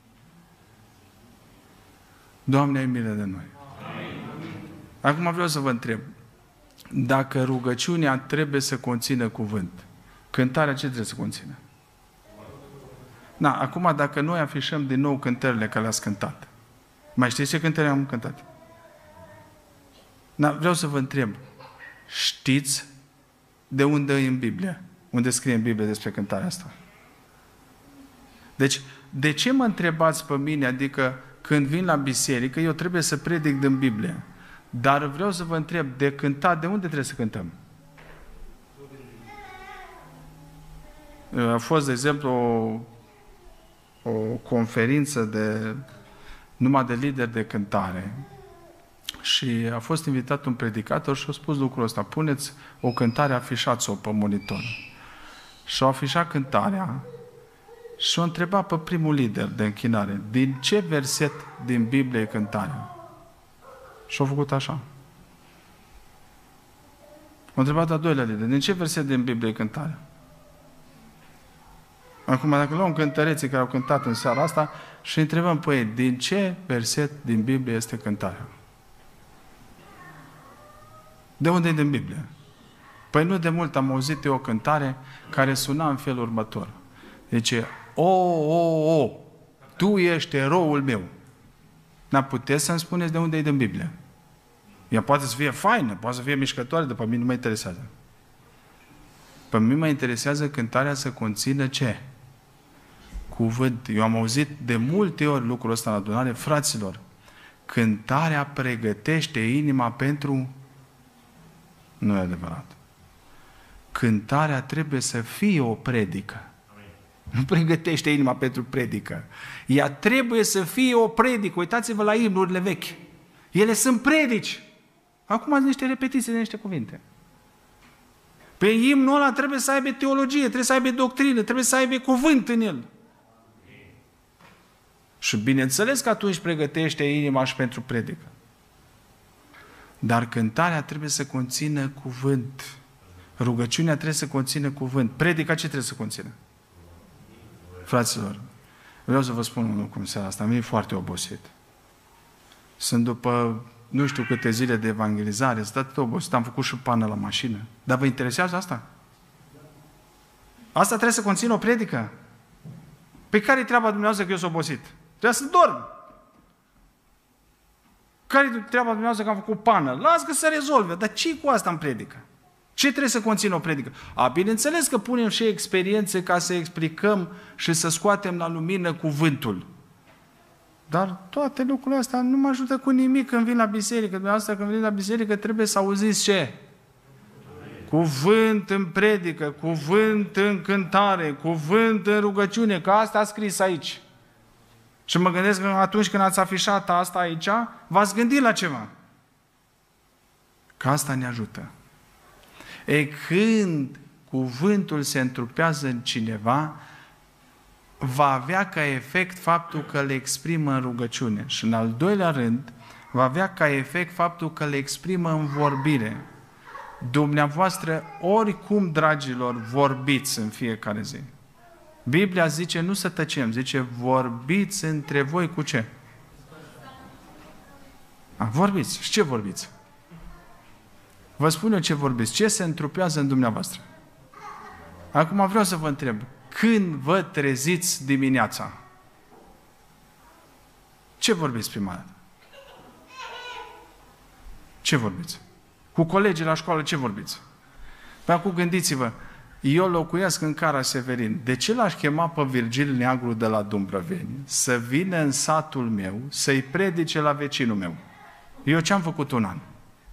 Doamne, ai milă de noi. Acum vreau să vă întreb. Dacă rugăciunea trebuie să conțină cuvânt, cântarea ce trebuie să conțină? Na, acum dacă noi afișăm din nou cântările care le-ați cântat, mai știți ce cântări am cântat? Na, vreau să vă întreb, știți de unde e în Biblie? Unde scrie în Biblie despre cântarea asta? Deci, de ce mă întrebați pe mine, adică când vin la biserică, eu trebuie să predic din Biblie? Dar vreau să vă întreb, de cântat, de unde trebuie să cântăm? A fost, de exemplu, o, o conferință de, numai de lideri de cântare și a fost invitat un predicator și a spus lucrul ăsta, puneți o cântare, afișați-o pe monitor. Și a afișat cântarea și a întrebat pe primul lider de închinare, din ce verset din Biblie e cântarea? Și a făcut așa. A întrebat a doilea lider, din ce verset din Biblie e cântarea? Acum, dacă luăm cântăreții care au cântat în seara asta și întrebăm pe ei, din ce verset din Biblie este cântarea? De unde e din Biblie? Păi nu de mult am auzit eu o cântare care suna în felul următor. Zice, o, o, o, tu ești eroul meu. N-a puteți să-mi spuneți de unde e din Biblie? Ea poate să fie faină, poate să fie mișcătoare, dar pe mine nu mă interesează. Pe mine mă interesează cântarea să conțină ce? Cuvânt. Eu am auzit de multe ori lucrul ăsta în adunare, fraților, cântarea pregătește inima pentru... Nu e adevărat. Cântarea trebuie să fie o predică. Nu pregătește inima pentru predică. Ea trebuie să fie o predică. Uitați-vă la imnurile vechi. Ele sunt predici. Acum sunt niște repetiții de niște cuvinte. Pe imnul ăla trebuie să aibă teologie, trebuie să aibă doctrină, trebuie să aibă cuvânt în el. Și bineînțeles că atunci pregătește inima și pentru predică. Dar cântarea trebuie să conțină cuvânt. Rugăciunea trebuie să conțină cuvânt. Predica ce trebuie să conțină? Fraților, vreau să vă spun un lucru în seara asta. Mi-e foarte obosit. Sunt după nu știu câte zile de evangelizare, sunt atât obosit, am făcut și pană la mașină. Dar vă interesează asta? Asta trebuie să conțină o predică. Pe care-i treaba dumneavoastră că eu sunt obosit? Trebuie să dorm. Care-i treaba dumneavoastră că am făcut pană? Las că se rezolve. Dar ce cu asta în predică? Ce trebuie să conțină o predică? A, bineînțeles că punem și experiențe ca să explicăm și să scoatem la lumină cuvântul. Dar toate lucrurile astea nu mă ajută cu nimic când vin la biserică. Dumneavoastră când vin la biserică trebuie să auziți ce? Cuvânt în predică, cuvânt în cântare, cuvânt în rugăciune, că asta a scris aici. Și mă gândesc că atunci când ați afișat asta aici, v-ați gândit la ceva. Că asta ne ajută. E când cuvântul se întrupează în cineva, va avea ca efect faptul că le exprimă în rugăciune. Și în al doilea rând, va avea ca efect faptul că le exprimă în vorbire. Dumneavoastră, oricum, dragilor, vorbiți în fiecare zi. Biblia zice, nu să tăcem, zice, vorbiți între voi cu ce? A, vorbiți. Și ce vorbiți? Vă spun eu ce vorbiți. Ce se întrupează în dumneavoastră? Acum vreau să vă întreb. Când vă treziți dimineața? Ce vorbiți prima dată? Ce vorbiți? Cu colegii la școală ce vorbiți? Păi acum gândiți-vă, eu locuiesc în Cara Severin. De ce l-aș chema pe Virgil Neagru de la Dumbrăveni să vină în satul meu să-i predice la vecinul meu? Eu ce-am făcut un an?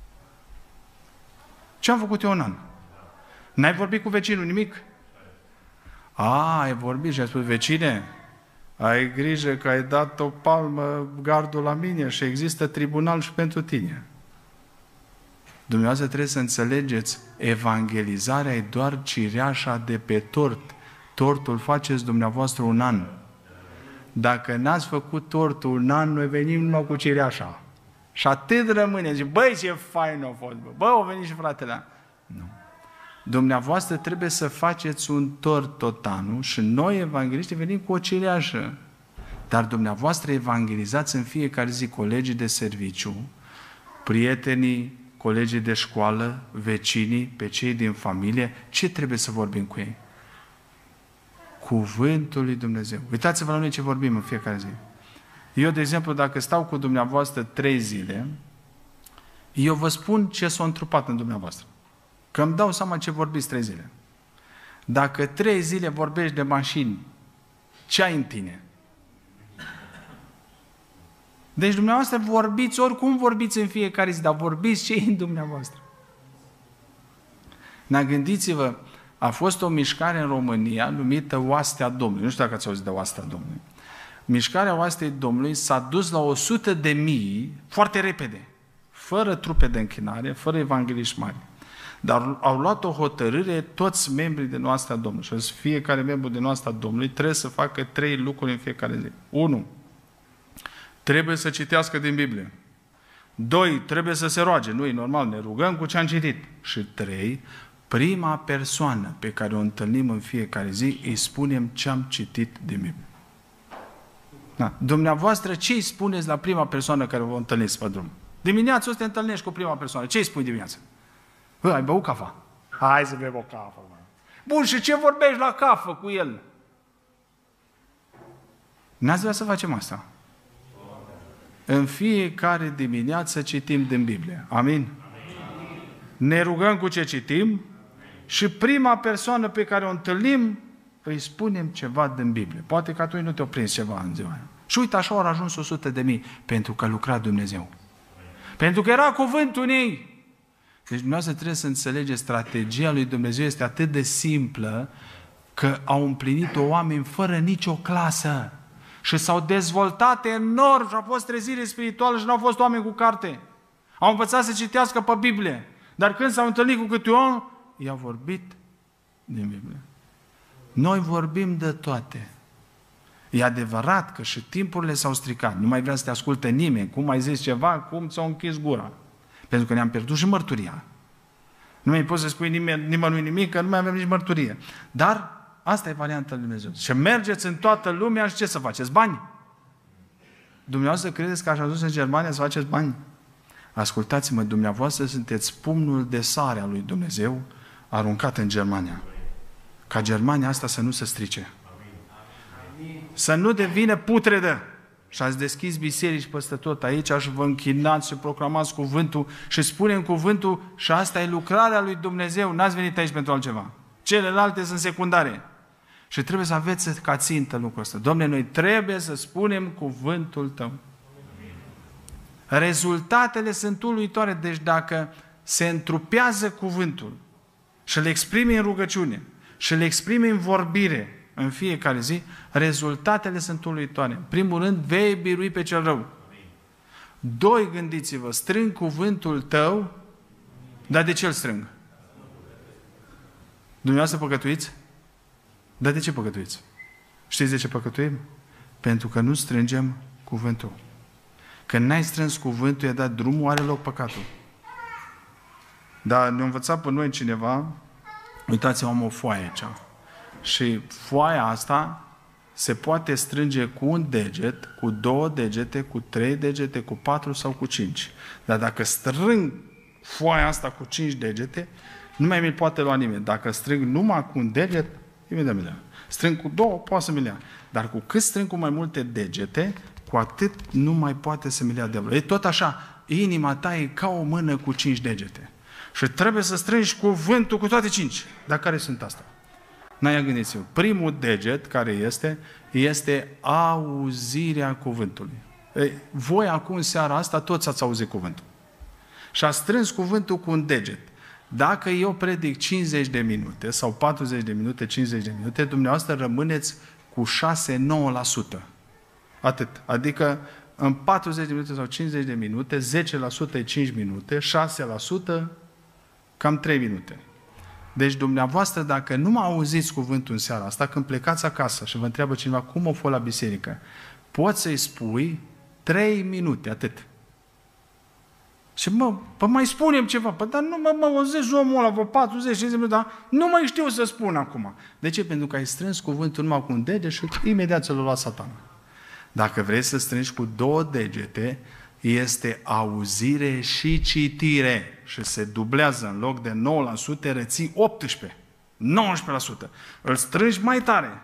Ce-am făcut eu un an? N-ai vorbit cu vecinul nimic? A, ai vorbit și ai spus, vecine, ai grijă că ai dat o palmă gardul la mine și există tribunal și pentru tine. Dumneavoastră trebuie să înțelegeți, evangelizarea e doar cireașa de pe tort. Tortul faceți dumneavoastră un an. Dacă n-ați făcut tortul un an, noi venim numai cu cireașa. Și atât rămâne. Zice, băi, ce fain a fost, bă, bă, au venit și fratele. Nu. Dumneavoastră trebuie să faceți un tort tot anul și noi, evangeliști, venim cu o cireașă. Dar dumneavoastră evangelizați în fiecare zi colegii de serviciu, prietenii, colegii de școală, vecinii, pe cei din familie. Ce trebuie să vorbim cu ei? Cuvântul lui Dumnezeu. Uitați-vă la noi ce vorbim în fiecare zi. Eu, de exemplu, dacă stau cu dumneavoastră trei zile, eu vă spun ce s-a întrupat în dumneavoastră. Că îmi dau seama ce vorbiți trei zile. Dacă trei zile vorbești de mașini, ce ai în tine? Deci dumneavoastră vorbiți, oricum vorbiți în fiecare zi, dar vorbiți ce e în dumneavoastră. Ne gândiți-vă, a fost o mișcare în România numită Oastea Domnului. Nu știu dacă ați auzit de Oastea Domnului. Mișcarea Oastei Domnului s-a dus la o sută de mii foarte repede, fără trupe de închinare, fără evangeliști mari. Dar au luat o hotărâre toți membrii de Oastea Domnului. Și fiecare membru de Oastea Domnului trebuie să facă trei lucruri în fiecare zi. Unu, trebuie să citească din Biblie. Doi, trebuie să se roage. Nu e normal, ne rugăm cu ce am citit. Și trei, prima persoană pe care o întâlnim în fiecare zi, îi spunem ce am citit din Biblie. Da. Dumneavoastră, ce îi spuneți la prima persoană care o întâlniți pe drum? Dimineața o să te întâlnești cu prima persoană. Ce îi spui dimineața? Bă, ai băut cafea? Hai să bem o cafă. Mă. Bun, și ce vorbești la cafă cu el? N-ați vrea să facem asta? În fiecare dimineață citim din Biblie. Amin? Amin? Ne rugăm cu ce citim și prima persoană pe care o întâlnim îi spunem ceva din Biblie. Poate că atunci nu te-o prins ceva în ziua aia. Și uite, așa au ajuns o sută de mii pentru că lucra Dumnezeu. Pentru că era cuvântul în ei. Deci dumneavoastră trebuie să înțelegeți, strategia lui Dumnezeu este atât de simplă că au împlinit-o oameni fără nicio clasă. Și s-au dezvoltat enorm și a fost trezire spirituală și nu au fost oameni cu carte. Au învățat să citească pe Biblie. Dar când s-au întâlnit cu câte om, i-au vorbit din Biblie. Noi vorbim de toate. E adevărat că și timpurile s-au stricat. Nu mai vrea să te asculte nimeni. Cum ai zis ceva, cum ți-au închis gura. Pentru că ne-am pierdut și mărturia. Nu mai poți să spui nimeni, nimănui nimic, că nu mai avem nici mărturie. Dar asta e varianta lui Dumnezeu. Și mergeți în toată lumea și ce să faceți? Bani. Dumneavoastră credeți că aș ajuns în Germania să faceți bani? Ascultați-mă, dumneavoastră sunteți pumnul de sare al lui Dumnezeu aruncat în Germania. Ca Germania asta să nu se strice. Să nu devină putredă. Și ați deschis biserici peste tot aici și vă închinați și proclamați cuvântul și spunem cuvântul și asta e lucrarea lui Dumnezeu. N-ați venit aici pentru altceva. Celelalte sunt secundare. Și trebuie să aveți ca țintă lucrul ăsta. Dom'le, noi trebuie să spunem cuvântul Tău. Rezultatele sunt uluitoare. Deci dacă se întrupează cuvântul și îl exprimi în rugăciune și îl exprimi în vorbire în fiecare zi, rezultatele sunt uluitoare. În primul rând, vei birui pe cel rău. Doi, gândiți-vă, strâng cuvântul Tău, dar de ce îl strâng? Dumneavoastră păcătuiți? Dar de ce păcătuiți? Știți de ce păcătuim? Pentru că nu strângem cuvântul. Când n-ai strâns cuvântul, i-a dat drumul, are loc păcatul. Dar ne-a învățat pe noi cineva, uitați-vă, am o foaie aici. Și foaia asta se poate strânge cu un deget, cu două degete, cu trei degete, cu patru sau cu cinci. Dar dacă strâng foaia asta cu cinci degete, nu mai mi-l poate lua nimeni. Dacă strâng numai cu un deget, imediat mi-l ia. Strâng cu două, poate să mi-l ia. Dar cu cât strâng cu mai multe degete, cu atât nu mai poate să mi-l ia diavolul. E tot așa, inima ta e ca o mână cu cinci degete. Și trebuie să strângi cuvântul cu toate cinci. Dar care sunt astea? N-ai gândiți-vă. Primul deget care este, este auzirea cuvântului. Ei, voi acum în seara asta toți ați auzit cuvântul. Și ați strâns cuvântul cu un deget. Dacă eu predic cincizeci de minute sau patruzeci de minute, cincizeci de minute, dumneavoastră rămâneți cu șase nouă la sută. Atât. Adică în patruzeci de minute sau cincizeci de minute, zece la sută e cinci minute, șase la sută cam trei minute. Deci dumneavoastră, dacă nu mă auziți cuvântul în seara asta, când plecați acasă și vă întreabă cineva cum o fost la biserică, poți să-i spui trei minute, atât. Și mă, pă mai spunem ceva, pă, dar nu mă, mă auzesc omul ăla, vă patruzeci cincizeci de minute, dar nu mai știu să spun acum. De ce? Pentru că ai strâns cuvântul numai cu un deget și imediat ți-l lua Satana. Dacă vrei să strângi cu două degete, este auzire și citire. Și se dublează în loc de nouă la sută, reții optsprezece, nouăsprezece la sută. Îl strângi mai tare.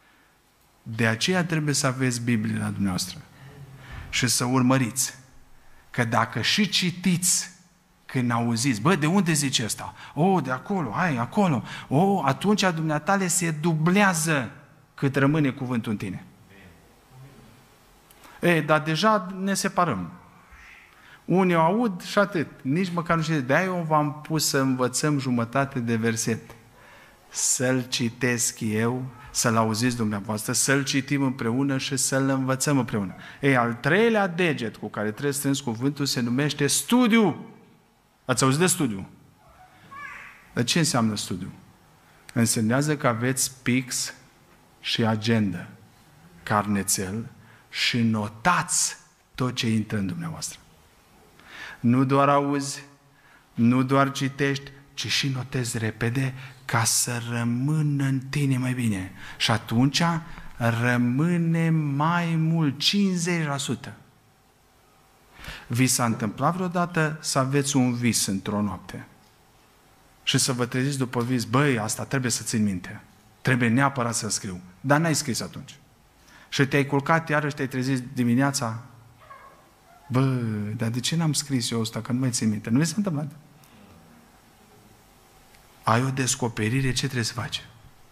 De aceea trebuie să aveți Biblie la dumneavoastră. Și să urmăriți. Că dacă și citiți când auziți, bă, de unde zice ăsta? O, de acolo, hai, acolo. O, atunci a dumneatale se dublează cât rămâne cuvântul în tine. Ei, dar deja ne separăm. Unii o aud și atât. Nici măcar nu știu. De-aia eu v-am pus să învățăm jumătate de verset. Să-l citesc eu, să-l auziți dumneavoastră, să-l citim împreună și să-l învățăm împreună. Ei, al treilea deget cu care trebuie să strângi cuvântul se numește studiu. Ați auzit de studiu? Dar ce înseamnă studiu? Însemnează că aveți pix și agenda, carnețel, și notați tot ce intră în dumneavoastră. Nu doar auzi, nu doar citești, ci și notezi repede ca să rămână în tine mai bine. Și atunci rămâne mai mult, cincizeci la sută. Vi s-a întâmplat vreodată să aveți un vis într-o noapte și să vă treziți după vis, băi, asta trebuie să țin minte, trebuie neapărat să scriu, dar n-ai scris atunci. Și te-ai culcat iarăși, te-ai trezit dimineața, bă, dar de ce n-am scris eu ăsta, că nu mai țin minte? Nu mi s-a întâmplat. Ai o descoperire, ce trebuie să faci?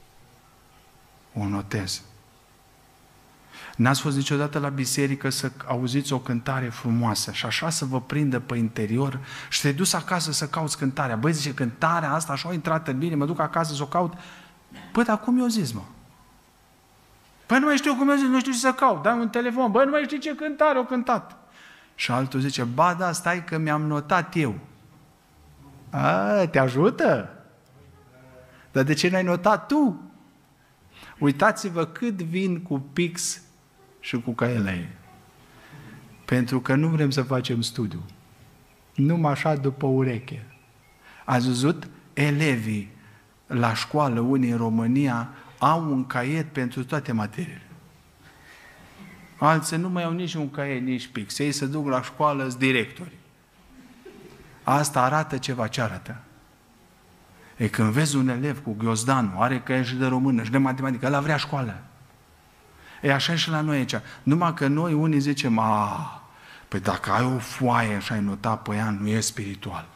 O notezi. N-ați fost niciodată la biserică să auziți o cântare frumoasă și așa să vă prindă pe interior și te-ai dus acasă să cauți cântarea. Băi, zice, cântarea asta așa a intrat în mine, mă duc acasă să o caut. Băi, dar cum i-o zis, mă? Păi nu mai știu cum i-o zis, nu știu ce să caut. Dai un telefon, băi, nu mai știu ce cântare o cântat. Și altul zice, ba da, stai că mi-am notat eu. A, te ajută? Dar de ce n-ai notat tu? Uitați-vă cât vin cu pix și cu caiele ei. Pentru că nu vrem să facem studiu. Numai așa după ureche. Ați văzut? Elevii la școală, unii în România, au un caiet pentru toate materiile. Alții nu mai au nici un caiet, nici pix. Ei se duc la școală, sunt directori. Asta arată ceva. Ce arată? E când vezi un elev cu ghiozdanul, are caiet și de română și de matematică, ăla vrea școală. E așa și la noi aici. Numai că noi unii zicem, a, păi dacă ai o foaie și ai notat pe ea, nu e spiritual.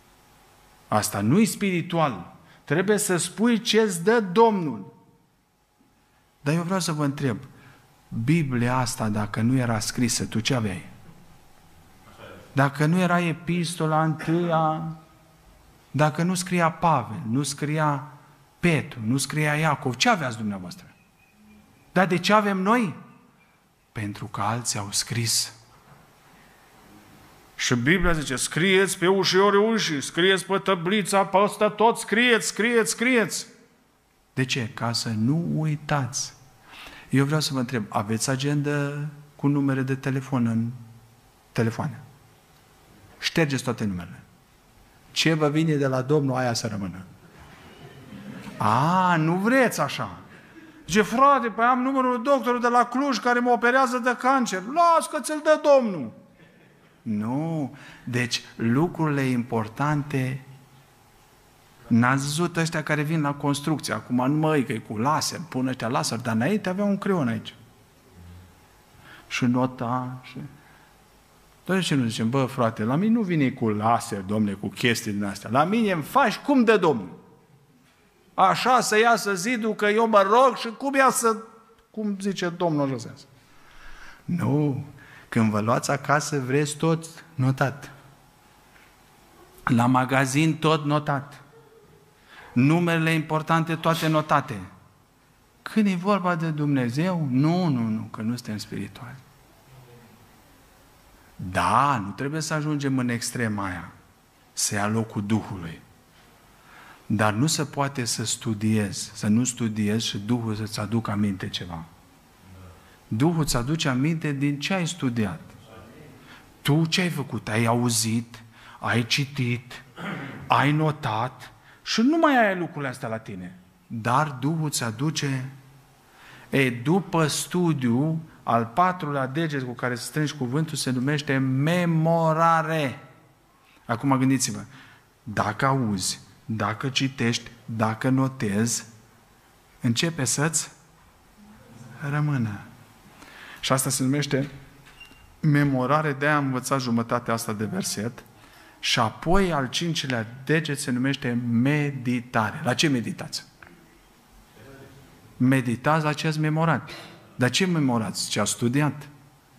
Asta nu e spiritual. Trebuie să spui ce îți dă Domnul. Dar eu vreau să vă întreb, Biblia asta, dacă nu era scrisă, tu ce aveai? Dacă nu era epistola întâia, dacă nu scria Pavel, nu scria Petru, nu scria Iacov, ce aveați dumneavoastră? Dar de ce avem noi? Pentru că alții au scris. Și Biblia zice, scrieți pe ușiorii ușii, scrieți pe tăblița, pe ăsta tot, scrieți, scrieți, scrieți. De ce? Ca să nu uitați. Eu vreau să vă întreb, aveți agenda cu numere de telefon în telefoane? Ștergeți toate numerele. Ce vă vine de la Domnul, aia să rămână. A, nu vreți așa. Zice, frate, păi am numărul doctorului de la Cluj care mă operează de cancer. Las că ți-l dă Domnul. Nu. Deci lucrurile importante, n-ați văzut ăștia care vin la construcție. Acum nu măi că e cu laser, pun ăștia laser, dar înainte avea un creion aici. Și nota. Și... Dar ce nu zicem, bă frate, la mine nu vine cu laser, domnule, cu chestii din astea. La mine îmi faci cum de Domnul. Așa să iasă zidul, că eu mă rog și cum ia să, cum zice Domnul Josef. Nu. Când vă luați acasă, vreți tot notat. La magazin tot notat. Numerele importante toate notate. Când e vorba de Dumnezeu, nu, nu, nu, că nu suntem spirituali. Da, nu trebuie să ajungem în extrema aia, să ia locul Duhului. Dar nu se poate să studiezi, să nu studiezi și Duhul să-ți aducă aminte ceva. Duhul îți aduce aminte din ce ai studiat. Tu ce ai făcut? Ai auzit, ai citit, ai notat și nu mai ai lucrurile astea la tine. Dar Duhul îți aduce... E, după studiu, al patrulea deget cu care strângi cuvântul se numește memorare. Acum gândiți-vă, dacă auzi, dacă citești, dacă notezi, începe să-ți rămână. Și asta se numește memorare, de-aia am învățat jumătatea asta de verset. Și apoi al cincilea deget se numește meditare. La ce meditați? Meditați la ce ați memorat. Dar ce memorați? Ce ați studiat?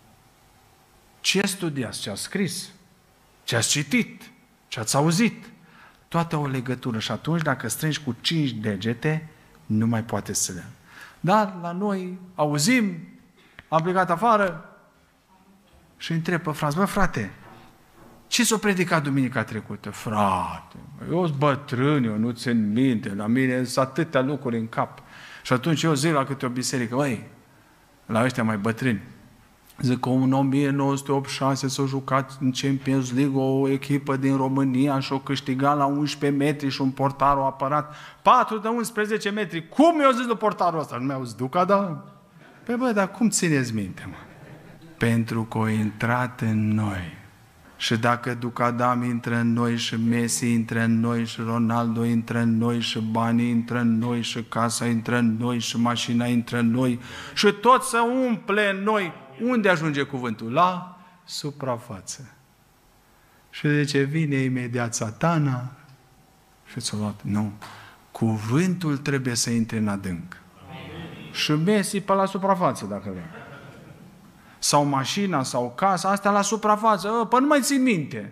Ce studiați? Ce ați scris? Ce ați citit? Ce ați auzit? Toate au o legătură. Și atunci, dacă strângi cu cinci degete, nu mai poate să le. Dar la noi auzim, am plecat afară și întreb pe frați, bă, frate, ce s-a predicat duminica trecută? Frate, eu sunt bătrân, eu nu țin minte, la mine sunt atâtea lucruri în cap. Și atunci eu zic la câte o biserică, băi, la ăștia mai bătrâni, zic că în o mie nouă sute optzeci și șase s-a jucat în Champions League o echipă din România și o câștigat la unsprezece metri și un portar a apărat patru de unsprezece metri. Cum i-au zis lui portarul ăsta? Nu mi-au zis, Duca, da? Păi bă, dar cum țineți minte, mă? Pentru că a intrat în noi. Și dacă Ducadam intră în noi și Messi intră în noi și Ronaldo intră în noi și banii intră în noi și casa intră în noi și mașina intră în noi și tot să umple în noi, unde ajunge cuvântul? La suprafață. Și de ce vine imediat Satana și ți-o luat? Nu. Cuvântul trebuie să intre în adânc. Amin. Și Messi pe la suprafață, dacă vrea. Sau mașina, sau casa, astea la suprafață. Păi nu mai țin minte.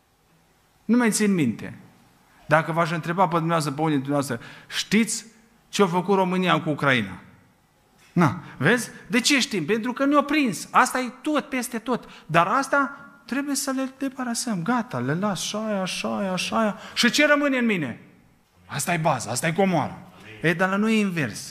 Nu mai țin minte. Dacă v-aș întreba pe dumneavoastră, pe unii dintre dumneavoastră, știți ce a făcut România cu Ucraina? Na, vezi? De ce știm? Pentru că ne-a prins. Asta e tot, peste tot. Dar asta trebuie să le debarasăm. Gata, le las așa, așa, așa. Și ce rămâne în mine? Asta e baza, asta e comoara. E, dar la noi e invers.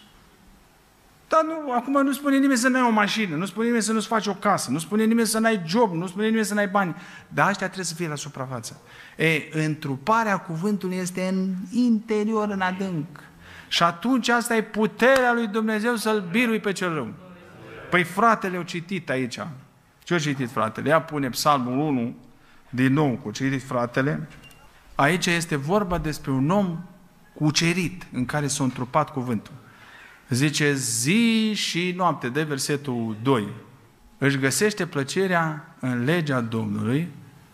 Dar nu, acum nu spune nimeni să n-ai o mașină, nu spune nimeni să nu-ți faci o casă, nu spune nimeni să n-ai job, nu spune nimeni să n-ai bani. Dar ăștia trebuie să fie la suprafață. E, întruparea cuvântului este în interior, în adânc. Și atunci asta e puterea lui Dumnezeu să-l birui pe cel rău. Păi fratele a citit aici. Ce a citit fratele? Ia pune Psalmul unu din nou cu citit fratele. Aici este vorba despre un om cucerit în care s-a întrupat cuvântul. Zice, zi și noapte, de versetul doi. Își găsește plăcerea în legea Domnului,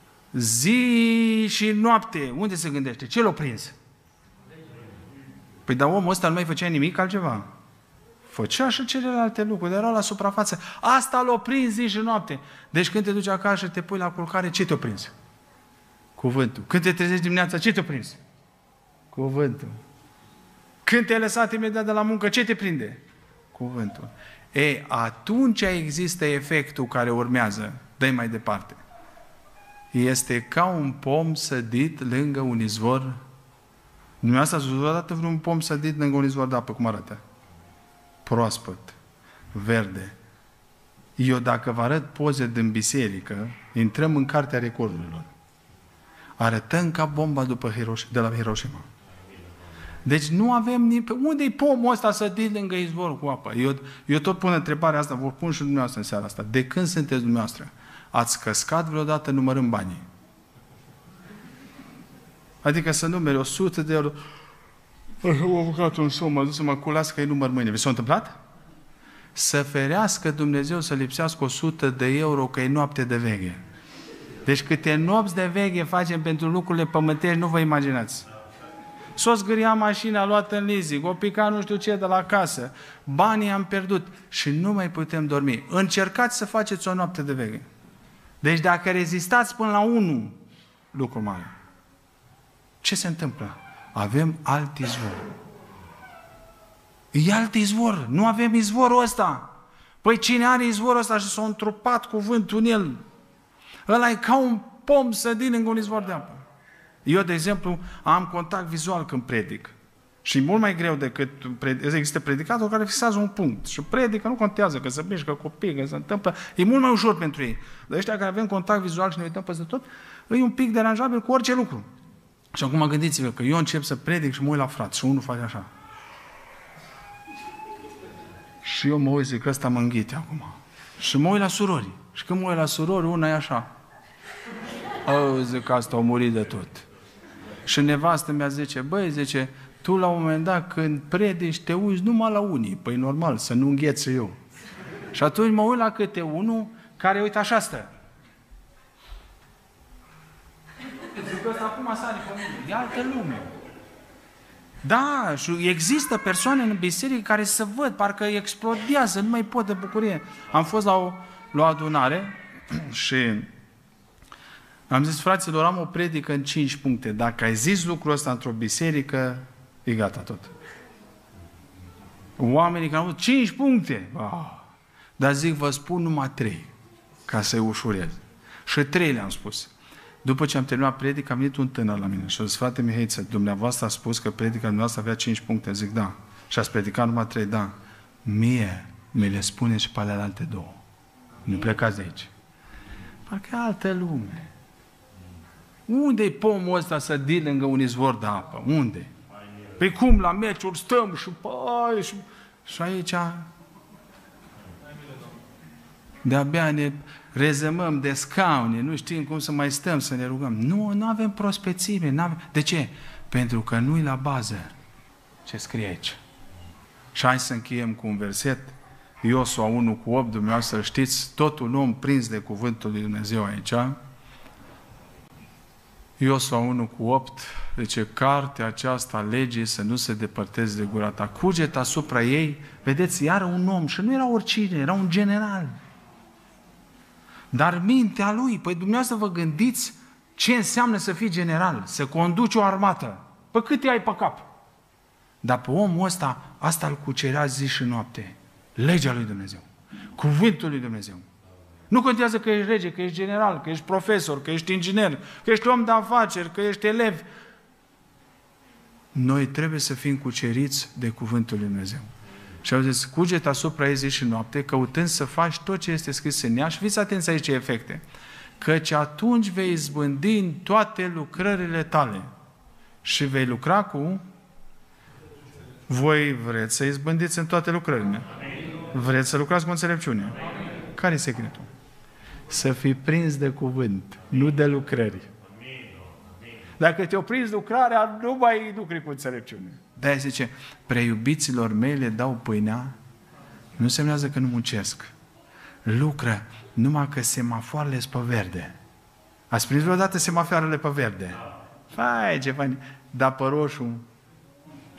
zi și noapte. Unde se gândește? Ce l-a prins? Păi dar omul ăsta nu mai făcea nimic altceva. Făcea și celelalte lucruri, erau la suprafață. Asta l-a prins zi și noapte. Deci când te duci acasă și te pui la culcare, ce te-a prins? Cuvântul. Când te trezești dimineața, ce te-a prins? Cuvântul. Când te-ai lăsat imediat de la muncă, ce te prinde? Cuvântul. Ei, atunci există efectul care urmează. Dă-i mai departe. Este ca un pom sădit lângă un izvor. Dumneavoastră ați văzut odată vreun pom sădit lângă un izvor de apă? Cum arată? Proaspăt, verde. Eu dacă vă arăt poze din biserică, intrăm în cartea recordurilor. Arătăm ca bomba după Hiroshima, de la Hiroshima. Deci nu avem nici... Unde-i pomul ăsta sădit lângă izvor cu apă? Eu, eu tot pun întrebarea asta, vă pun și dumneavoastră în seara asta. De când sunteți dumneavoastră? Ați căscat vreodată numărând banii? Adică să numeri o sută de euro. Am avocat un som, m-a dus să mă culască, că-i număr mâine. Vi s-a întâmplat? Să ferească Dumnezeu să lipsească o sută de euro, că e noapte de veche. Deci câte nopți de veche facem pentru lucrurile pământești, nu vă imaginați. S-o zgâria mașina luată în leasing, o pica nu știu ce de la casă, banii am pierdut și nu mai putem dormi. Încercați să faceți o noapte de veche. Deci dacă rezistați până la unu, lucru mare. Ce se întâmplă? Avem alt izvor. E alt izvor. Nu avem izvorul ăsta. Păi cine are izvorul ăsta și s-a întrupat cuvântul în el? Ăla e ca un pom sădit lângă un izvor de apă. Eu, de exemplu, am contact vizual când predic. Și e mult mai greu decât există predicator care fixează un punct. Și predică, nu contează că se mișcă copii, că se întâmplă. E mult mai ușor pentru ei. Dar ăștia care avem contact vizual și ne uităm peste tot, e un pic deranjabil cu orice lucru. Și acum gândiți-vă că eu încep să predic și mă uit la frat și unul face așa. Și eu mă uit, zic că ăsta mă înghite acum. Și mă uit la surori. Și când mă uit la surori, una e așa. O, zic că asta a murit de tot. Și nevastă mea zice, băi, zice, tu la un moment dat când predici te uiți numai la unii. Păi normal, să nu îngheț eu. Și atunci mă uit la câte unul care, uite, așa stă. Zic că ăsta acum sare pe mine. E altă lume. Da, și există persoane în biserică care se văd, parcă explodează, nu mai pot de bucurie. Am fost la o, la o adunare și am zis, fraților, am o predică în cinci puncte. Dacă ai zis lucrul ăsta într-o biserică, e gata tot. Oamenii care au avut cinci puncte. Oh. Dar zic, vă spun numai trei, ca să-i ușurez. Și trei le-am spus. După ce am terminat predica, am venit un tânăr la mine și a zis, frate Mihaiță, dumneavoastră a spus că predica dumneavoastră avea cinci puncte. Zic, da. Și ați predicat numai trei, da. Mie mi le spune și pe alea alte două. Nu plecați de aici. Parcă e altă lume. Unde-i pomul ăsta sădit lângă un izvor de apă? Unde? Păi cum, la meciuri stăm și păi, și, și aici de-abia ne rezemăm de scaune, nu știm cum să mai stăm, să ne rugăm. Nu, nu avem prospețime. N-avem... De ce? Pentru că nu-i la bază ce scrie aici. Și hai să încheiem cu un verset. Iosua unu cu opt, dumneavoastră știți, tot un om prins de cuvântul lui Dumnezeu aici. Iosua unu cu opt, zice, cartea aceasta a legii să nu se depărteze de gura ta. Cuget asupra ei, vedeți, iară un om, și nu era oricine, era un general. Dar mintea lui, păi dumneavoastră vă gândiți ce înseamnă să fii general, să conduci o armată. Păi cât ai pe cap? Dar pe omul ăsta, asta îl cucerea zi și noapte. Legea lui Dumnezeu. Cuvântul lui Dumnezeu. Nu contează că ești rege, că ești general, că ești profesor, că ești inginer, că ești om de afaceri, că ești elev. Noi trebuie să fim cuceriți de cuvântul lui Dumnezeu. Și au zis, cuget asupra ei zi și noapte, căutând să faci tot ce este scris în ea și fiți atenți aici ce efecte. Căci atunci vei izbândi în toate lucrările tale și vei lucra cu... Voi vreți să izbândiți în toate lucrările. Vreți să lucrați cu înțelepciune. Care e secretul? Să fii prins de cuvânt, nu de lucrări. Dacă te-o prins lucrarea, nu mai lucri cu înțelepciune. De-aia zice, preiubiților mei le dau pâinea, nu semnează că nu muncesc. Lucră, numai că semafoarele sunt pe verde. Ați prins vreodată semafoarele pe verde? Fai, ce fain. Dar pe roșu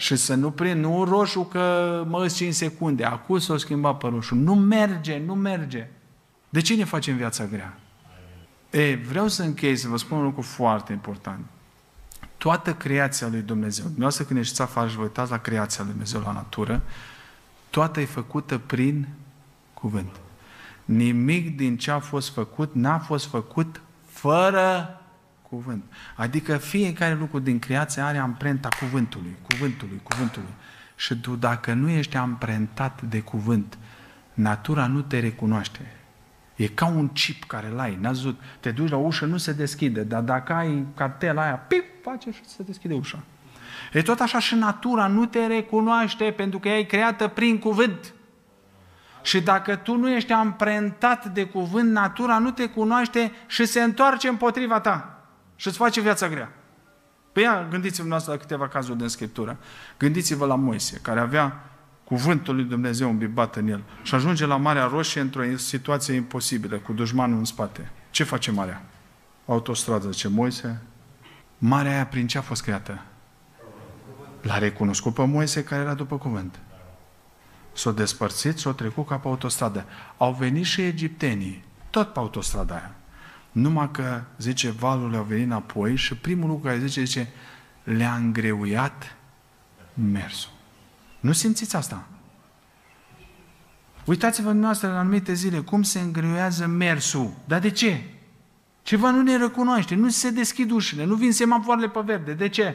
Și să nu prind, nu roșu că mă îți cinci secunde, acum s-o schimba pe roșu. Nu merge, nu merge. De ce ne facem viața grea? E, vreau să închei, să vă spun un lucru foarte important. Toată creația lui Dumnezeu, dumneavoastră când ieșiți afară și vă uitați la creația lui Dumnezeu, la natură, toată e făcută prin cuvânt. Nimic din ce a fost făcut n-a fost făcut fără cuvânt. Adică fiecare lucru din creație are amprenta cuvântului, cuvântului, cuvântului. Și tu dacă nu ești amprentat de cuvânt, natura nu te recunoaște. E ca un chip care l-ai, n-ați văzut, te duci la ușă, nu se deschide, dar dacă ai cartela aia, pip, face și se deschide ușa. E tot așa și natura nu te recunoaște pentru că ea e creată prin cuvânt. Și dacă tu nu ești amprentat de cuvânt, natura nu te cunoaște și se întoarce împotriva ta și îți face viața grea. Păi ia, gândiți-vă noastră la câteva cazuri din Scriptură. Gândiți-vă la Moise, care avea cuvântul lui Dumnezeu îmbibat în el și ajunge la Marea Roșie într-o situație imposibilă, cu dușmanul în spate. Ce face Marea? Autostradă, zice Moise. Marea aia prin ce a fost creată? L-a recunoscut pe Moise care era după cuvânt. S-au despărțit, s-au trecut ca pe autostradă. Au venit și egiptenii, tot pe autostrada aia. Numai că, zice, valurile au venit înapoi și primul lucru care zice, zice, le-a îngreuiat mersul. Nu simțiți asta? Uitați-vă dumneavoastră la anumite zile cum se îngreuiază mersul. Dar de ce? Ceva nu ne recunoaște, nu se deschid ușile, nu vin semafoarele pe verde. De ce?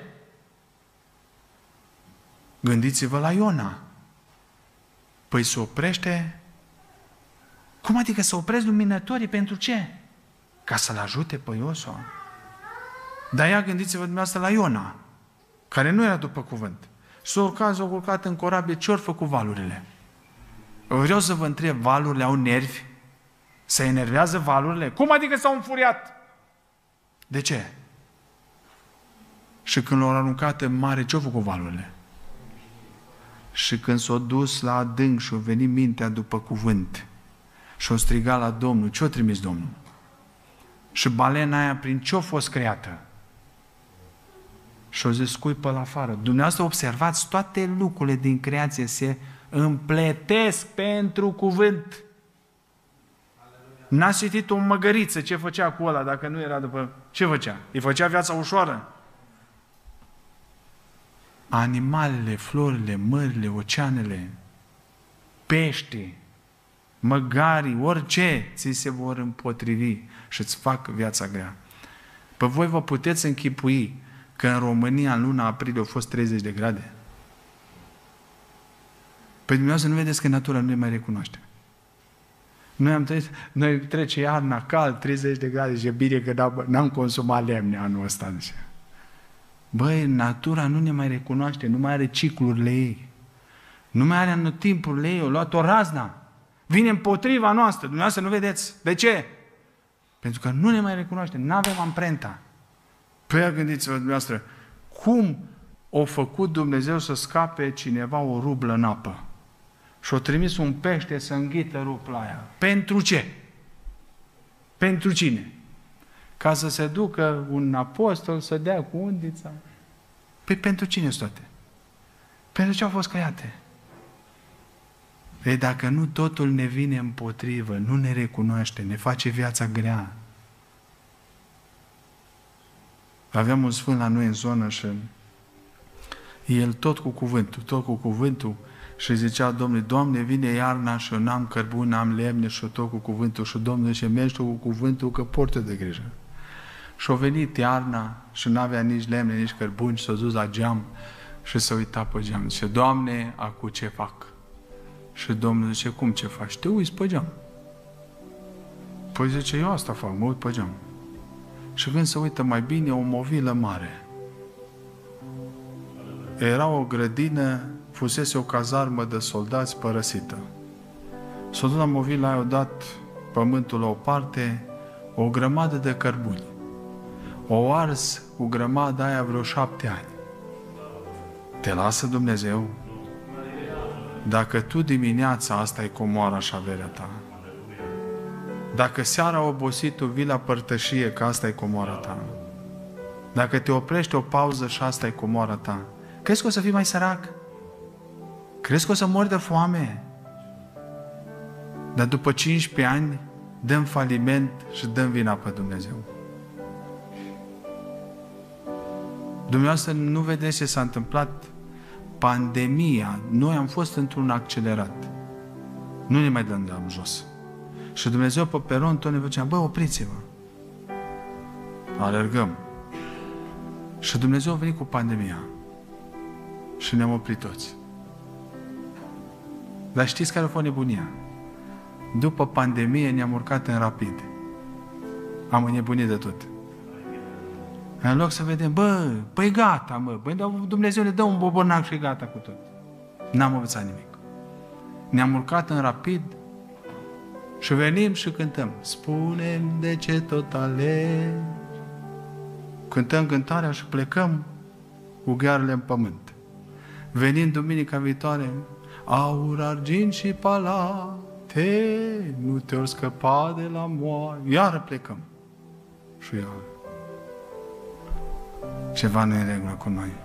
Gândiți-vă la Iona. Păi se oprește. Cum adică să opresc luminătorii? Pentru ce? Ca să-l ajute pe Iosua. Dar ia gândiți-vă dumneavoastră la Iona, care nu era după cuvânt. S-a urcat, s-a urcat în corabie, ce ori făcut valurile? Vreau să vă întreb, valurile au nervi? Se enervează valurile? Cum adică s-au înfuriat? De ce? Și când l-au aruncat în mare, ce-au făcut valurile? Și când s-au dus la adânc și-au venit mintea după cuvânt și-au strigat la Domnul, ce-a trimis Domnul? Și balena aia prin ce-a fost creată? Și-au zis, scui pe la afară. Dumneavoastră observați, toate lucrurile din creație se împletesc pentru cuvânt. N-ați citit o măgăriță ce făcea cu ăla dacă nu era după... Ce făcea? Îi făcea viața ușoară? Animalele, florile, mările, oceanele, pești, măgarii, orice ți se vor împotrivi și îți fac viața grea. Pe voi vă puteți închipui că în România în luna aprilie au fost treizeci de grade? Păi dumneavoastră nu vedeți că natura nu ne mai recunoaște. Noi am trăit, noi trece iarna cald, treizeci de grade, și e bine că n-am consumat lemne anul ăsta. Zice. Băi, natura nu ne mai recunoaște, nu mai are ciclurile ei. Nu mai are anotimpurile ei, o luat o razna. Vine împotriva noastră, dumneavoastră nu vedeți. De ce? Pentru că nu ne mai recunoaște, nu avem amprenta. Păi gândiți-vă dumneavoastră, cum a făcut Dumnezeu să scape cineva o rublă în apă? Și a trimis un pește să înghită rupla aia. Pentru ce? Pentru cine? Ca să se ducă un apostol să dea cu undița. Păi pentru cine sunt toate? Pentru ce au fost create? Ei, dacă nu totul ne vine împotrivă, nu ne recunoaște, ne face viața grea. Aveam un sfânt la noi în zonă și el tot cu cuvântul, tot cu cuvântul și zicea Domnule, Doamne, vine iarna și eu n-am cărbuni, n-am lemne și eu tot cu cuvântul și Domnul zice, mergi tu cu cuvântul că portă de grijă. Și a venit iarna și n-avea nici lemne, nici cărbuni și s-a dus la geam și s-a uitat pe geam. Zice, Doamne, acu ce fac? Și Domnul zice, cum ce faci? Te uiți pe geam. Păi zice, eu asta fac, mă uit pe geam. Și când se uită mai bine, o movilă mare. Era o grădină, fusese o cazarmă de soldați părăsită. S-a dus la movila aia, a dat pământul la o parte, o grămadă de cărbuni. O ars cu grămada aia vreo șapte ani. Te lasă Dumnezeu? Dacă tu dimineața asta e comoara și averea ta, dacă seara obosit tu vii la părtășie că asta e comoara ta, dacă te oprești o pauză și asta e comoara ta, Crezi că o să fii mai sărac? Crezi că o să mori de foame? Dar după cincisprezece ani dăm faliment și dăm vina pe Dumnezeu. Dumneavoastră nu vedeți ce s-a întâmplat? Pandemia, noi am fost într-un accelerat. Nu ne mai dăm de jos. Și Dumnezeu pe peron tot ne făcea, bă, opriți-vă. Alergăm. Și Dumnezeu a venit cu pandemia. Și ne-am oprit toți. Dar știți care a fost nebunia? După pandemie ne-am urcat în rapid. Am înnebunit de tot. În loc să vedem, bă, păi gata, mă, băi, Dumnezeu ne dă un bobonac și gata cu tot. N-am învățat nimic. Ne-am urcat în rapid și venim și cântăm. Spune-mi de ce tot alegi. Cântăm cântarea și plecăm cu ghearele în pământ. Venind duminica viitoare, aur, argint și palate, nu te-or scăpa de la moarte. Iară plecăm. Și iară. Ceva nu e în regulă cu noi.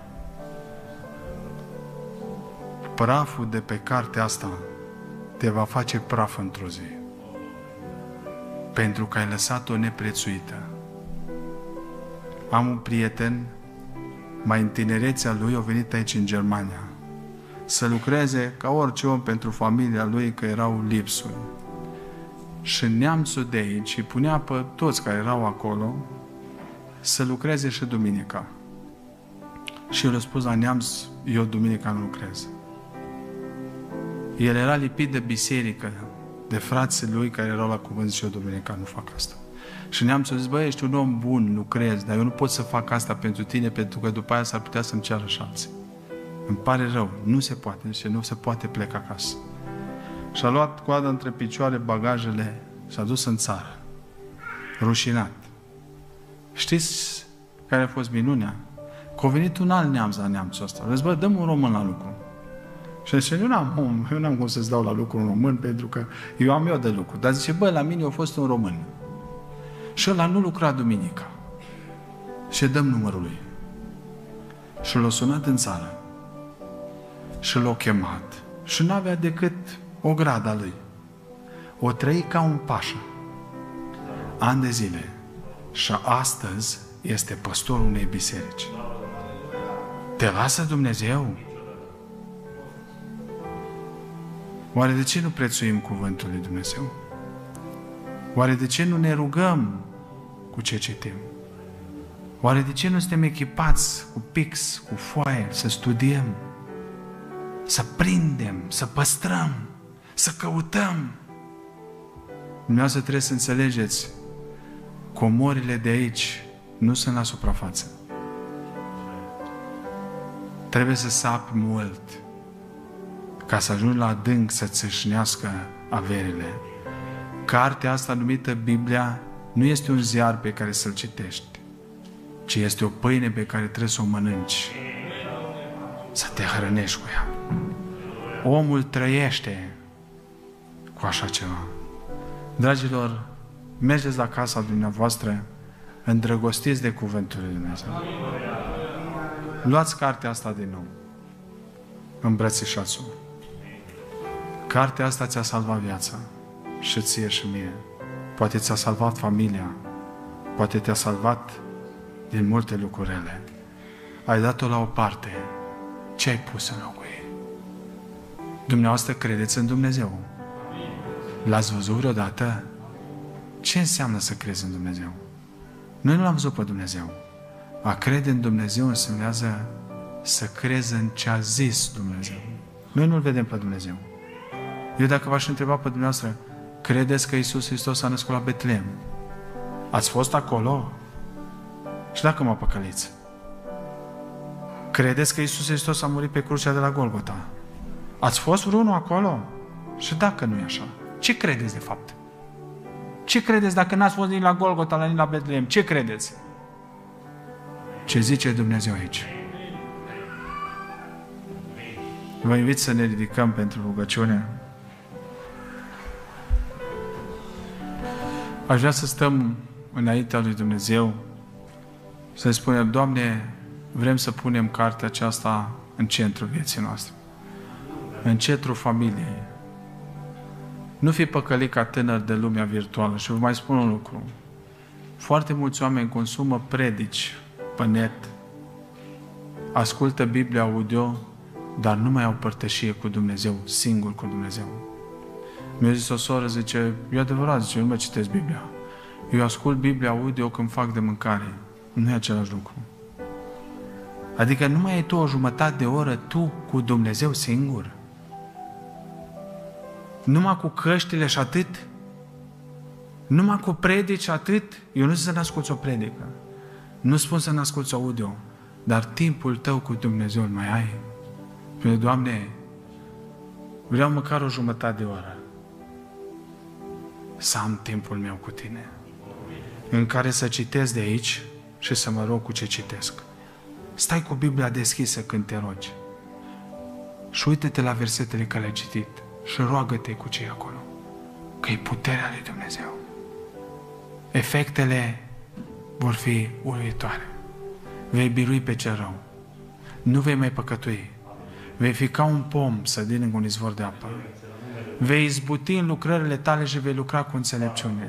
Praful de pe cartea asta te va face praf într-o zi. Pentru că ai lăsat-o neprețuită. Am un prieten, mai în tinerețea lui, a venit aici în Germania să lucreze ca orice om pentru familia lui, că erau lipsuri. Și neamțul de aici îi punea pe toți care erau acolo să lucreze și duminica. Și el a spus la neamț, eu duminica nu lucrez. El era lipit de biserică, de frații lui care erau la cuvânt și eu duminica nu fac asta. Și neamțul a zis, băi, ești un om bun, lucrezi, dar eu nu pot să fac asta pentru tine, pentru că după aia s-ar putea să-mi ceară și alții. Îmi pare rău, nu se poate, și nu se poate pleca acasă. Și-a luat coada între picioare, bagajele, s-a dus în țară, rușinat. Știți care a fost minunea? Că a venit un alt neamț la neamțul ăsta. A zis, bă, dăm un român la lucru. Și zice, eu n-am, eu n-am cum să-ți dau la lucru un român, pentru că eu am eu de lucru. Dar zice, bă, la mine a fost un român. Și ăla nu lucra duminica. Și dăm numărul lui. Și l-a sunat în țară. Și l-a chemat. Și n-avea decât o grada lui. O trăi ca un pașă. Ani de zile. Și astăzi este păstorul unei biserici. Te lasă Dumnezeu? Oare de ce nu prețuim cuvântul lui Dumnezeu? Oare de ce nu ne rugăm cu ce citim? Oare de ce nu suntem echipați cu pix, cu foaie, să studiem, să prindem, să păstrăm, să căutăm? Dumneavoastră trebuie să înțelegeți, comorile de aici nu sunt la suprafață. Trebuie să sapi mult ca să ajungi la adânc să țâșnească averile. Cartea asta numită Biblia nu este un ziar pe care să-l citești, ci este o pâine pe care trebuie să o mănânci, să te hrănești cu ea. Omul trăiește cu așa ceva. Dragilor, mergeți la casa dumneavoastră îndrăgostiți de cuvântul lui Dumnezeu. Luați cartea asta din nou. Îmbrățișați-o. Cartea asta ți-a salvat viața. Și ție și mie. Poate ți-a salvat familia. Poate te-a salvat din multe lucruri. Ai dat-o la o parte. Ce ai pus în locul ei? Dumneavoastră credeți în Dumnezeu? L-ați văzut vreodată? Ce înseamnă să crezi în Dumnezeu? Noi nu l-am văzut pe Dumnezeu. A crede în Dumnezeu însemnează să crezi în ce a zis Dumnezeu. Noi nu-L vedem pe Dumnezeu. Eu dacă v-aș întreba pe dumneavoastră, credeți că Iisus Hristos s-a născut la Betlehem? Ați fost acolo? Și dacă mă păcăliți? Credeți că Iisus Hristos a murit pe crucea de la Golgota? Ați fost vreunul acolo? Și dacă nu e așa, ce credeți de fapt? Ce credeți dacă n-ați fost nici la Golgota, nici la Betlehem? Ce credeți? Ce zice Dumnezeu aici? Vă invit să ne ridicăm pentru rugăciune. Aș vrea să stăm înaintea lui Dumnezeu, să spunem, Doamne, vrem să punem cartea aceasta în centrul vieții noastre, în centrul familiei. Nu fi păcălit ca tânăr de lumea virtuală. Și vă mai spun un lucru. Foarte mulți oameni consumă predici pe net, ascultă Biblia audio, dar nu mai au părtășie cu Dumnezeu, singur cu Dumnezeu. Mi-a zis o soră, zice, e adevărat, zice, eu nu mai citesc Biblia. Eu ascult Biblia audio când fac de mâncare. Nu e același lucru. Adică nu mai ai tu o jumătate de oră tu cu Dumnezeu singur? Numai cu căștile și atât? Numai cu predici și atât? Eu nu zic să ne asculți o predică. Nu spun să ne asculți audio. Dar timpul tău cu Dumnezeu îl mai ai? Pentru Doamne, vreau măcar o jumătate de oră să am timpul meu cu Tine, în care să citesc de aici și să mă rog cu ce citesc. Stai cu Biblia deschisă când te rogi și uite-te la versetele care le-ai citit și roagă-te cu ce e acolo, că e puterea lui Dumnezeu. Efectele vor fi uluitoare. Vei birui pe cel rău. Nu vei mai păcătui. Vei fi ca un pom sădit în un izvor de apă. Vei izbuti în lucrările tale și vei lucra cu înțelepciune.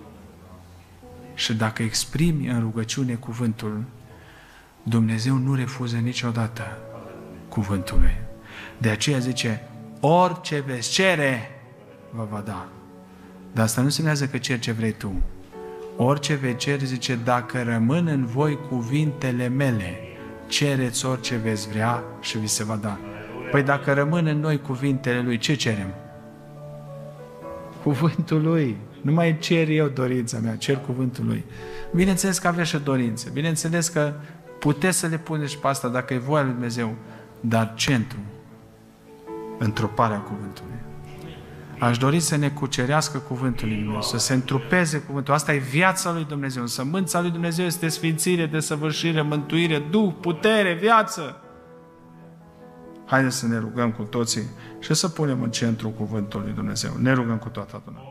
Și dacă exprimi în rugăciune cuvântul, Dumnezeu nu refuză niciodată cuvântul Lui. De aceea zice, orice veți cere, vă va da. Dar asta nu înseamnă că ceri ce vrei tu. Orice veți cere, zice, dacă rămân în voi cuvintele mele, cereți orice veți vrea și vi se va da. Păi dacă rămân în noi cuvintele Lui, ce cerem? Cuvântul Lui. Nu mai cer eu dorința mea, cer cuvântul Lui. Bineînțeles că aveți și dorințe. Bineînțeles că puteți să le puneți și pe asta dacă e voia lui Dumnezeu. Dar centru, întroparea cuvântului. Aș dori să ne cucerească cuvântul lui Dumnezeu, să se întrupeze cuvântul. Asta e viața lui Dumnezeu. Sămânța lui Dumnezeu este sfințire, desăvârșire, mântuire, duh, putere, viață. Haideți să ne rugăm cu toții și să punem în centru cuvântul lui Dumnezeu. Ne rugăm cu toată adunarea.